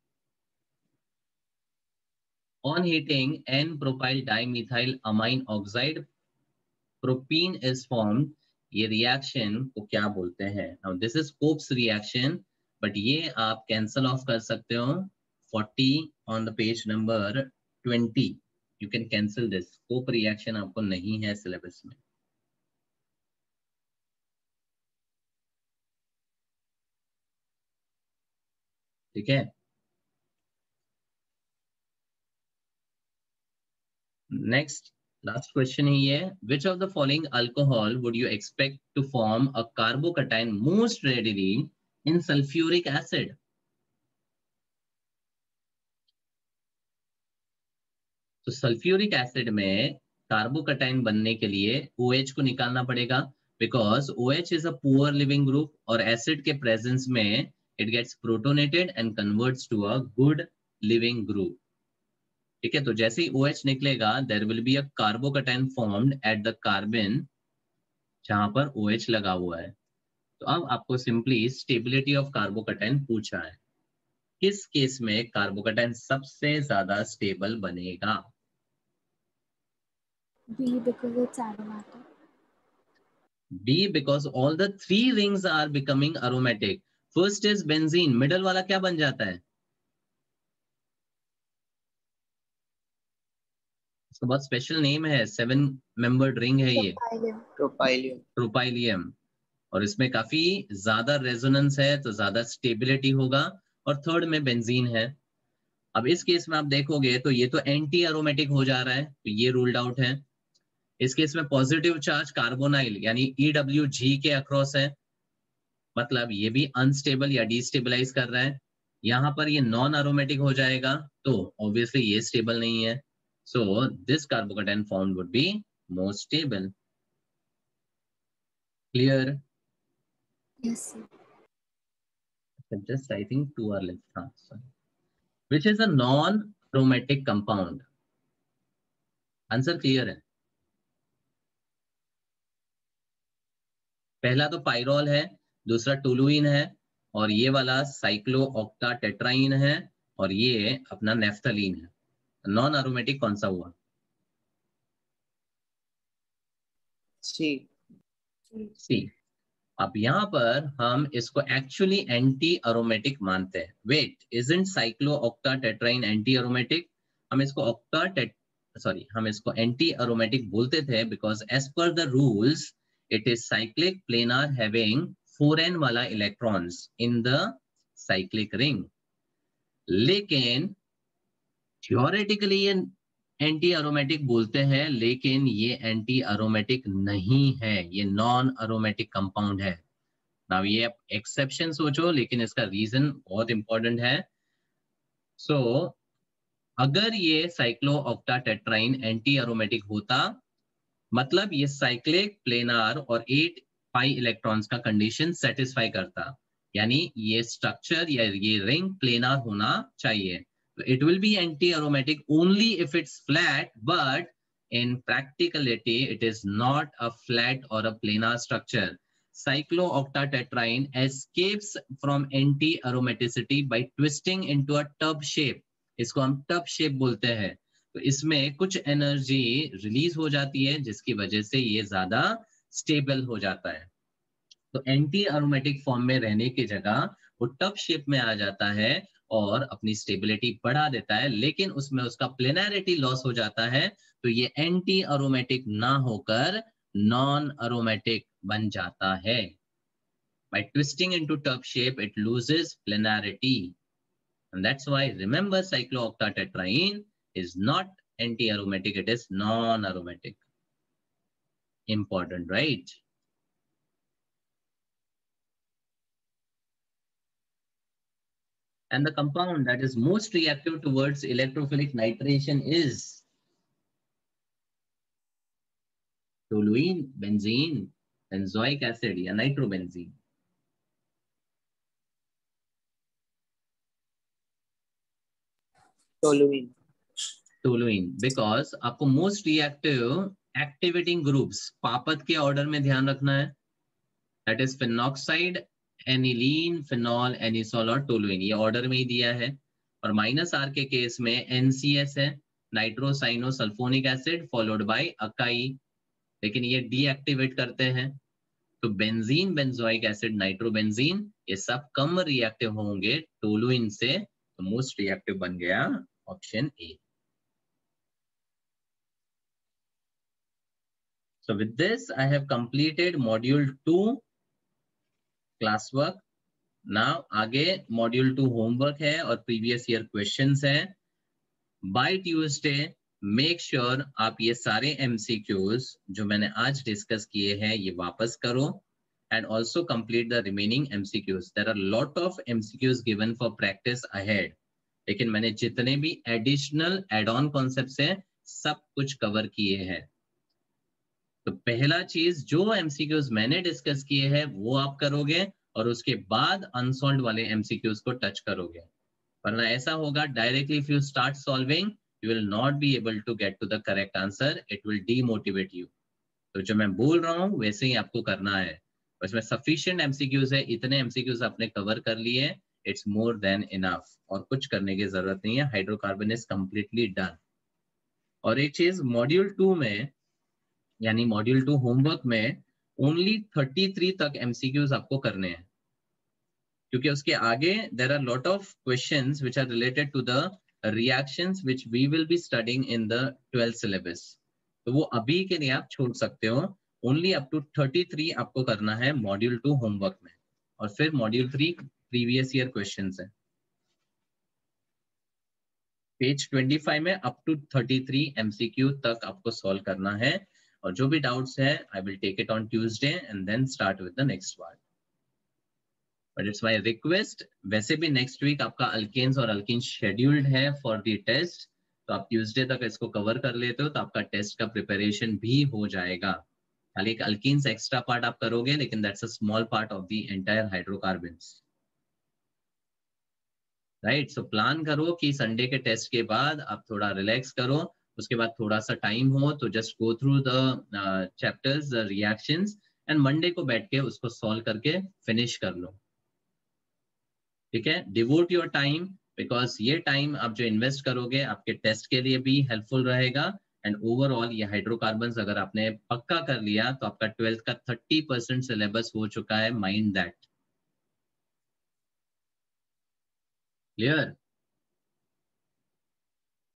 On heating N-propyl dimethyl amine oxide, propene is formed. ये reaction को क्या बोलते हैं? Now this is Cope's reaction, but ये आप cancel off कर सकते हो. 40 on the page number 20. You can cancel this. Cope reaction आपको नहीं है syllabus में. ठीक है? Next, last question है, which of the following alcohol would you expect to form a carbocation most readily in sulfuric acid? तो सल्फ्यूरिक एसिड में कार्बोकटाइन बनने के लिए OH को निकालना पड़ेगा, because OH is a poor living group और एसिड के प्रेजेंस में it gets protonated and converts to a good living group. ठीक है, तो जैसे ही OH निकलेगा there will be a carbocation formed at the carbon जहां पर OH लगा हुआ है. तो अब आपको सिंपली स्टेबिलिटी ऑफ कार्बोकटाइन पूछा है, किस केस में कार्बोकटाइन सबसे ज्यादा स्टेबल बनेगा? B, because it's aromatic. B, because all the three rings are becoming aromatic. First is benzene, middle वाला क्या बन जाता है? इसका बहुत स्पेशल नेम है, 7 मेंबर्ड रिंग है ये, प्रोपाइलियम. और इसमें काफी ज्यादा रेजोनेंस है तो ज्यादा स्टेबिलिटी होगा. और थर्ड में बेंजीन है. अब इस केस में आप देखोगे तो ये तो एंटी एरोमेटिक हो जा रहा है, तो ये रूल्ड आउट है. इस केस में पॉजिटिव चार्ज कार्बोनाइल यानी EWG के अक्रॉस है, मतलब ये भी अनस्टेबल या डिस्टेबलाइज कर रहा है. यहाँ पर ये नॉन एरोमेटिक हो जाएगा तो ऑब्वियसली ये स्टेबल नहीं है. So this carbocation form would be more stable. Clear? Yes, sir. Just I think 2 are left. हाँ, sorry. Which is a non-aromatic compound? Answer clear है? पहला तो पाइरोल है, दूसरा टोलुइन है, और ये वाला साइक्लोऑक्टाटेट्राइन है, और ये अपना नेफ्थलीन है. नॉन एरोमेटिक कौन सा हुआ? सी. अब यहाँ पर हम इसको एक्चुअली एंटी एरोमेटिक मानते हैं. Wait, isn't cyclooctatetraene anti aromatic? हम इसको हम इसको एंटी एरोमेटिक बोलते थे because as per the rules it is cyclic planar having 4n वाला electrons in the cyclic ring. लेकिन थियोरेटिकली ये एंटी एरोमेटिक बोलते हैं, लेकिन ये एंटी एरोमेटिक नहीं है, ये नॉन एरोमेटिक कंपाउंड है. नाउ ये एक्सेप्शन सोचो, लेकिन इसका रीजन बहुत इंपॉर्टेंट है. सो अगर ये साइक्लोऑक्टाटेट्राइन एंटी एरोमेटिक होता, मतलब ये साइक्लिक प्लेनार और 8 पाई इलेक्ट्रॉन्स का कंडीशन सेटिस्फाई करता, यानी ये स्ट्रक्चर या ये रिंग प्लेनार होना चाहिए. So it will be anti-aromatic only if it's flat, but in practicality it is not a flat or a planar structure. Cyclooctatetraene escapes from anti-aromaticity by twisting into a tub shape. इसको हम tub shape बोलते हैं. तो इसमें कुछ एनर्जी रिलीज हो जाती है जिसकी वजह से ये ज्यादा स्टेबल हो जाता है. तो एंटी एरोमेटिक फॉर्म में रहने की जगह वो टब शेप में आ जाता है और अपनी स्टेबिलिटी बढ़ा देता है, लेकिन उसमें उसका प्लेनैरिटी लॉस हो जाता है. तो ये एंटी एरोमेटिक ना होकर नॉन एरोमेटिक बन जाता है. By twisting into tub shape, it loses planarity. And that's why, remember, cyclooctatetraene is not anti-aromatic, it is non-aromatic. Important, right? And the compound that is most reactive towards electrophilic nitration is toluene, benzene, benzoic acid या nitrobenzene. Toluene, because आपको most reactive activating groups पापत के ऑर्डर में ध्यान रखना है. That is phenoxide, aniline, phenol, anisole और toluene, ये ऑर्डर में ही दिया है. और माइनस आर के केस में NCS है, नाइट्रोसाइनोसल्फोनिक एसिड फॉलोड बाय अकाई, लेकिन ये डीएक्टिवेट करते हैं. तो बेंजीन, बेंजोइक एसिड, नाइट्रोबेंजीन, ये सब कम रिएक्टिव होंगे टोलुइन से. तो मोस्ट रिएक्टिव बन गया option A. So with this I have completed module 2 classwork. Now आगे module 2 homework है और previous year questions है. By Tuesday make sure आप ये सारे MCQs जो मैंने आज डिस्कस किए हैं ये वापस करो, and also complete the remaining MCQs. There are lot of MCQs given for practice ahead, लेकिन मैंने जितने भी additional add-on concepts हैं सब कुछ कवर किए हैं. तो पहला चीज जो MCQs मैंने डिस्कस किए हैं वो आप करोगे और उसके बाद अनसॉल्व्ड वाले MCQs को टच करोगे, वरना ऐसा होगा directly if you start solving you will not be able to get to the correct answer, it will demotivate you. तो जो मैं बोल रहा हूँ वैसे ही आपको करना है. उसमें सफिशिएंट MCQs है, इतने MCQs आपने कवर कर लिए, इट्स मोर देन इनफ, और कुछ करने की जरूरत नहीं है. Hydrocarbon is completely done. और एक चीज मॉड्यूल 2 में यानी मॉड्यूल 2 होमवर्क में ओनली 33 तक MCQs आपको करने हैं, क्योंकि उसके आगे there are lot of questions which are related to the reactions which we will be studying in the 12th syllabus. तो वो अभी के लिए आप छोड़ सकते हो. ओनली अप टू 33 आपको करना है मॉड्यूल 2 होमवर्क में, और फिर मॉड्यूल 3 प्रीवियस ईयर क्वेश्चंस है. पेज 25 में अप टू 33 MCQ तक आपको सॉल्व करना है, और जो भी डाउट्स है I will take it on Tuesday and then start with the next part. But it's my request, वैसे भी नेक्स्ट वीक आपका अल्केन्स और अल्कीन शेड्यूल्ड है फॉर द टेस्ट, तो आप ट्यूसडे तक इसको कवर कर लेते हो तो आपका टेस्ट का प्रिपरेशन भी हो जाएगा. खाली एक अल्कीन्स एक्स्ट्रा पार्ट आप करोगे, लेकिन that's a small part of the entire hydrocarbons, right. So plan करो कि संडे के टेस्ट के बाद आप थोड़ा रिलैक्स करो, उसके बाद थोड़ा सा टाइम हो तो just go through the chapters, the reactions, and Monday को बैठ के उसको सॉल्व करके फिनिश कर लो, ठीक है। डिवोट योर टाइम, बिकॉज ये टाइम आप जो इन्वेस्ट करोगे आपके टेस्ट के लिए भी हेल्पफुल रहेगा, एंड ओवरऑल ये हाइड्रोकार्बन्स अगर आपने पक्का कर लिया तो आपका 12th का 30% सिलेबस हो चुका है, माइंड दैट। क्लियर?